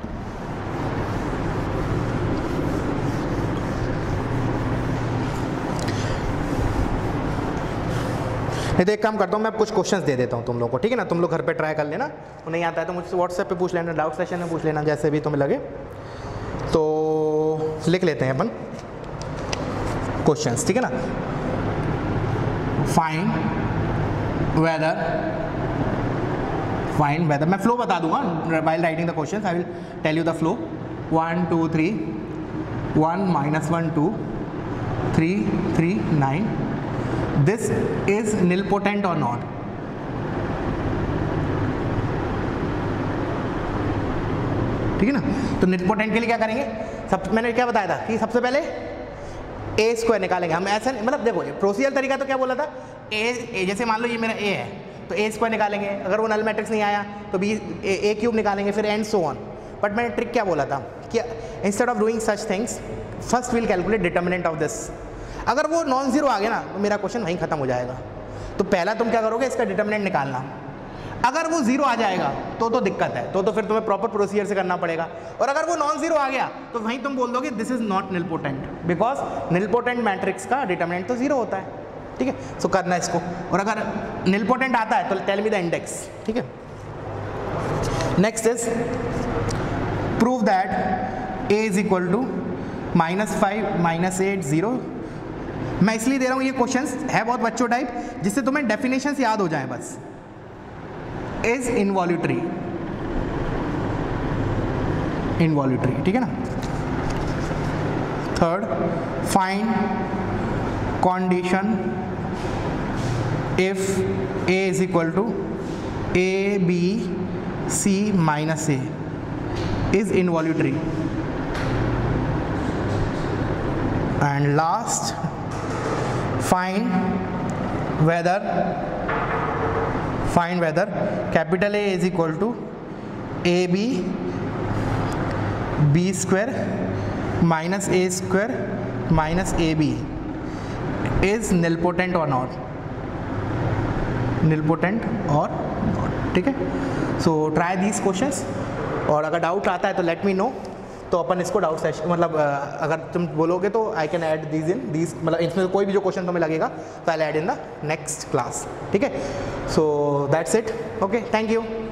नहीं तो एक काम करता हूँ, मैं कुछ क्वेश्चंस दे देता हूँ तुम लोगों को, ठीक है ना। तुम लोग घर पे ट्राई कर लेना, तो नहीं आता है तो मुझसे व्हाट्सएप पे पूछ लेना, डाउट सेशन में पूछ लेना, जैसे भी तुम्हें लगे। तो लिख लेते हैं अपन क्वेश्चंस, ठीक है ना। फाइंड वेदर, फाइंड वेदर, मैं फ्लो बता दूंगा while writing the questions, I will tell you the flow. One two three, one minus one two, three three nine, this is nilpotent और नॉट, ठीक है ना। तो nilpotent के लिए क्या करेंगे, सब मैंने क्या बताया था कि सबसे पहले ए स्क्वायर निकालेंगे हम, ऐसा मतलब देखो प्रोसीजर तरीका तो क्या बोला था, ए जैसे मान लो ये मेरा ए है, तो ए स्क्वायर निकालेंगे, अगर वो नल मैट्रिक्स नहीं आया तो बी ए क्यूब निकालेंगे, फिर एंड सो ऑन। बट मैंने ट्रिक क्या बोला था कि instead of doing such things, first will calculate determinant of this. अगर वो नॉन जीरो आ गया ना तो मेरा क्वेश्चन वहीं खत्म हो जाएगा। तो पहला तुम क्या करोगे, इसका डिटर्मिनेंट निकालना। अगर वो जीरो आ जाएगा तो तो दिक्कत है, तो तो फिर तुम्हें प्रॉपर प्रोसीजर से करना पड़ेगा। और अगर वो नॉन जीरो आ गया तो वहीं तुम बोल दोगे this is not nilpotent, because nilpotent matrix का डिटर्मिनेंट तो जीरो होता है, ठीक है। सो करना इसको, और अगर nilpotent आता है तो टेल मी द इंडेक्स, ठीक है। Next is prove that a is equal to minus five minus eight zero. मैं इसलिए दे रहा हूँ ये क्वेश्चंस है बहुत बच्चों टाइप, जिससे तुम्हें डेफिनेशंस याद हो जाए बस। इज इनवॉल्यूटरी, इनवॉल्यूटरी, ठीक है ना। Third, find condition if A is equal to A B C minus A is involutory. And last, find whether find whether capital A is equal to A B B square minus A square minus A B is nilpotent or not, nilpotent or not। ठीक है, so try these questions, और अगर doubt आता है तो let me know, तो अपन इसको doubt session मतलब अगर तुम बोलोगे तो I can add these in these, मतलब इसमें कोई भी जो क्वेश्चन तुम्हें लगेगा तो I add in the next class, ठीक है। So that's it, okay, thank you.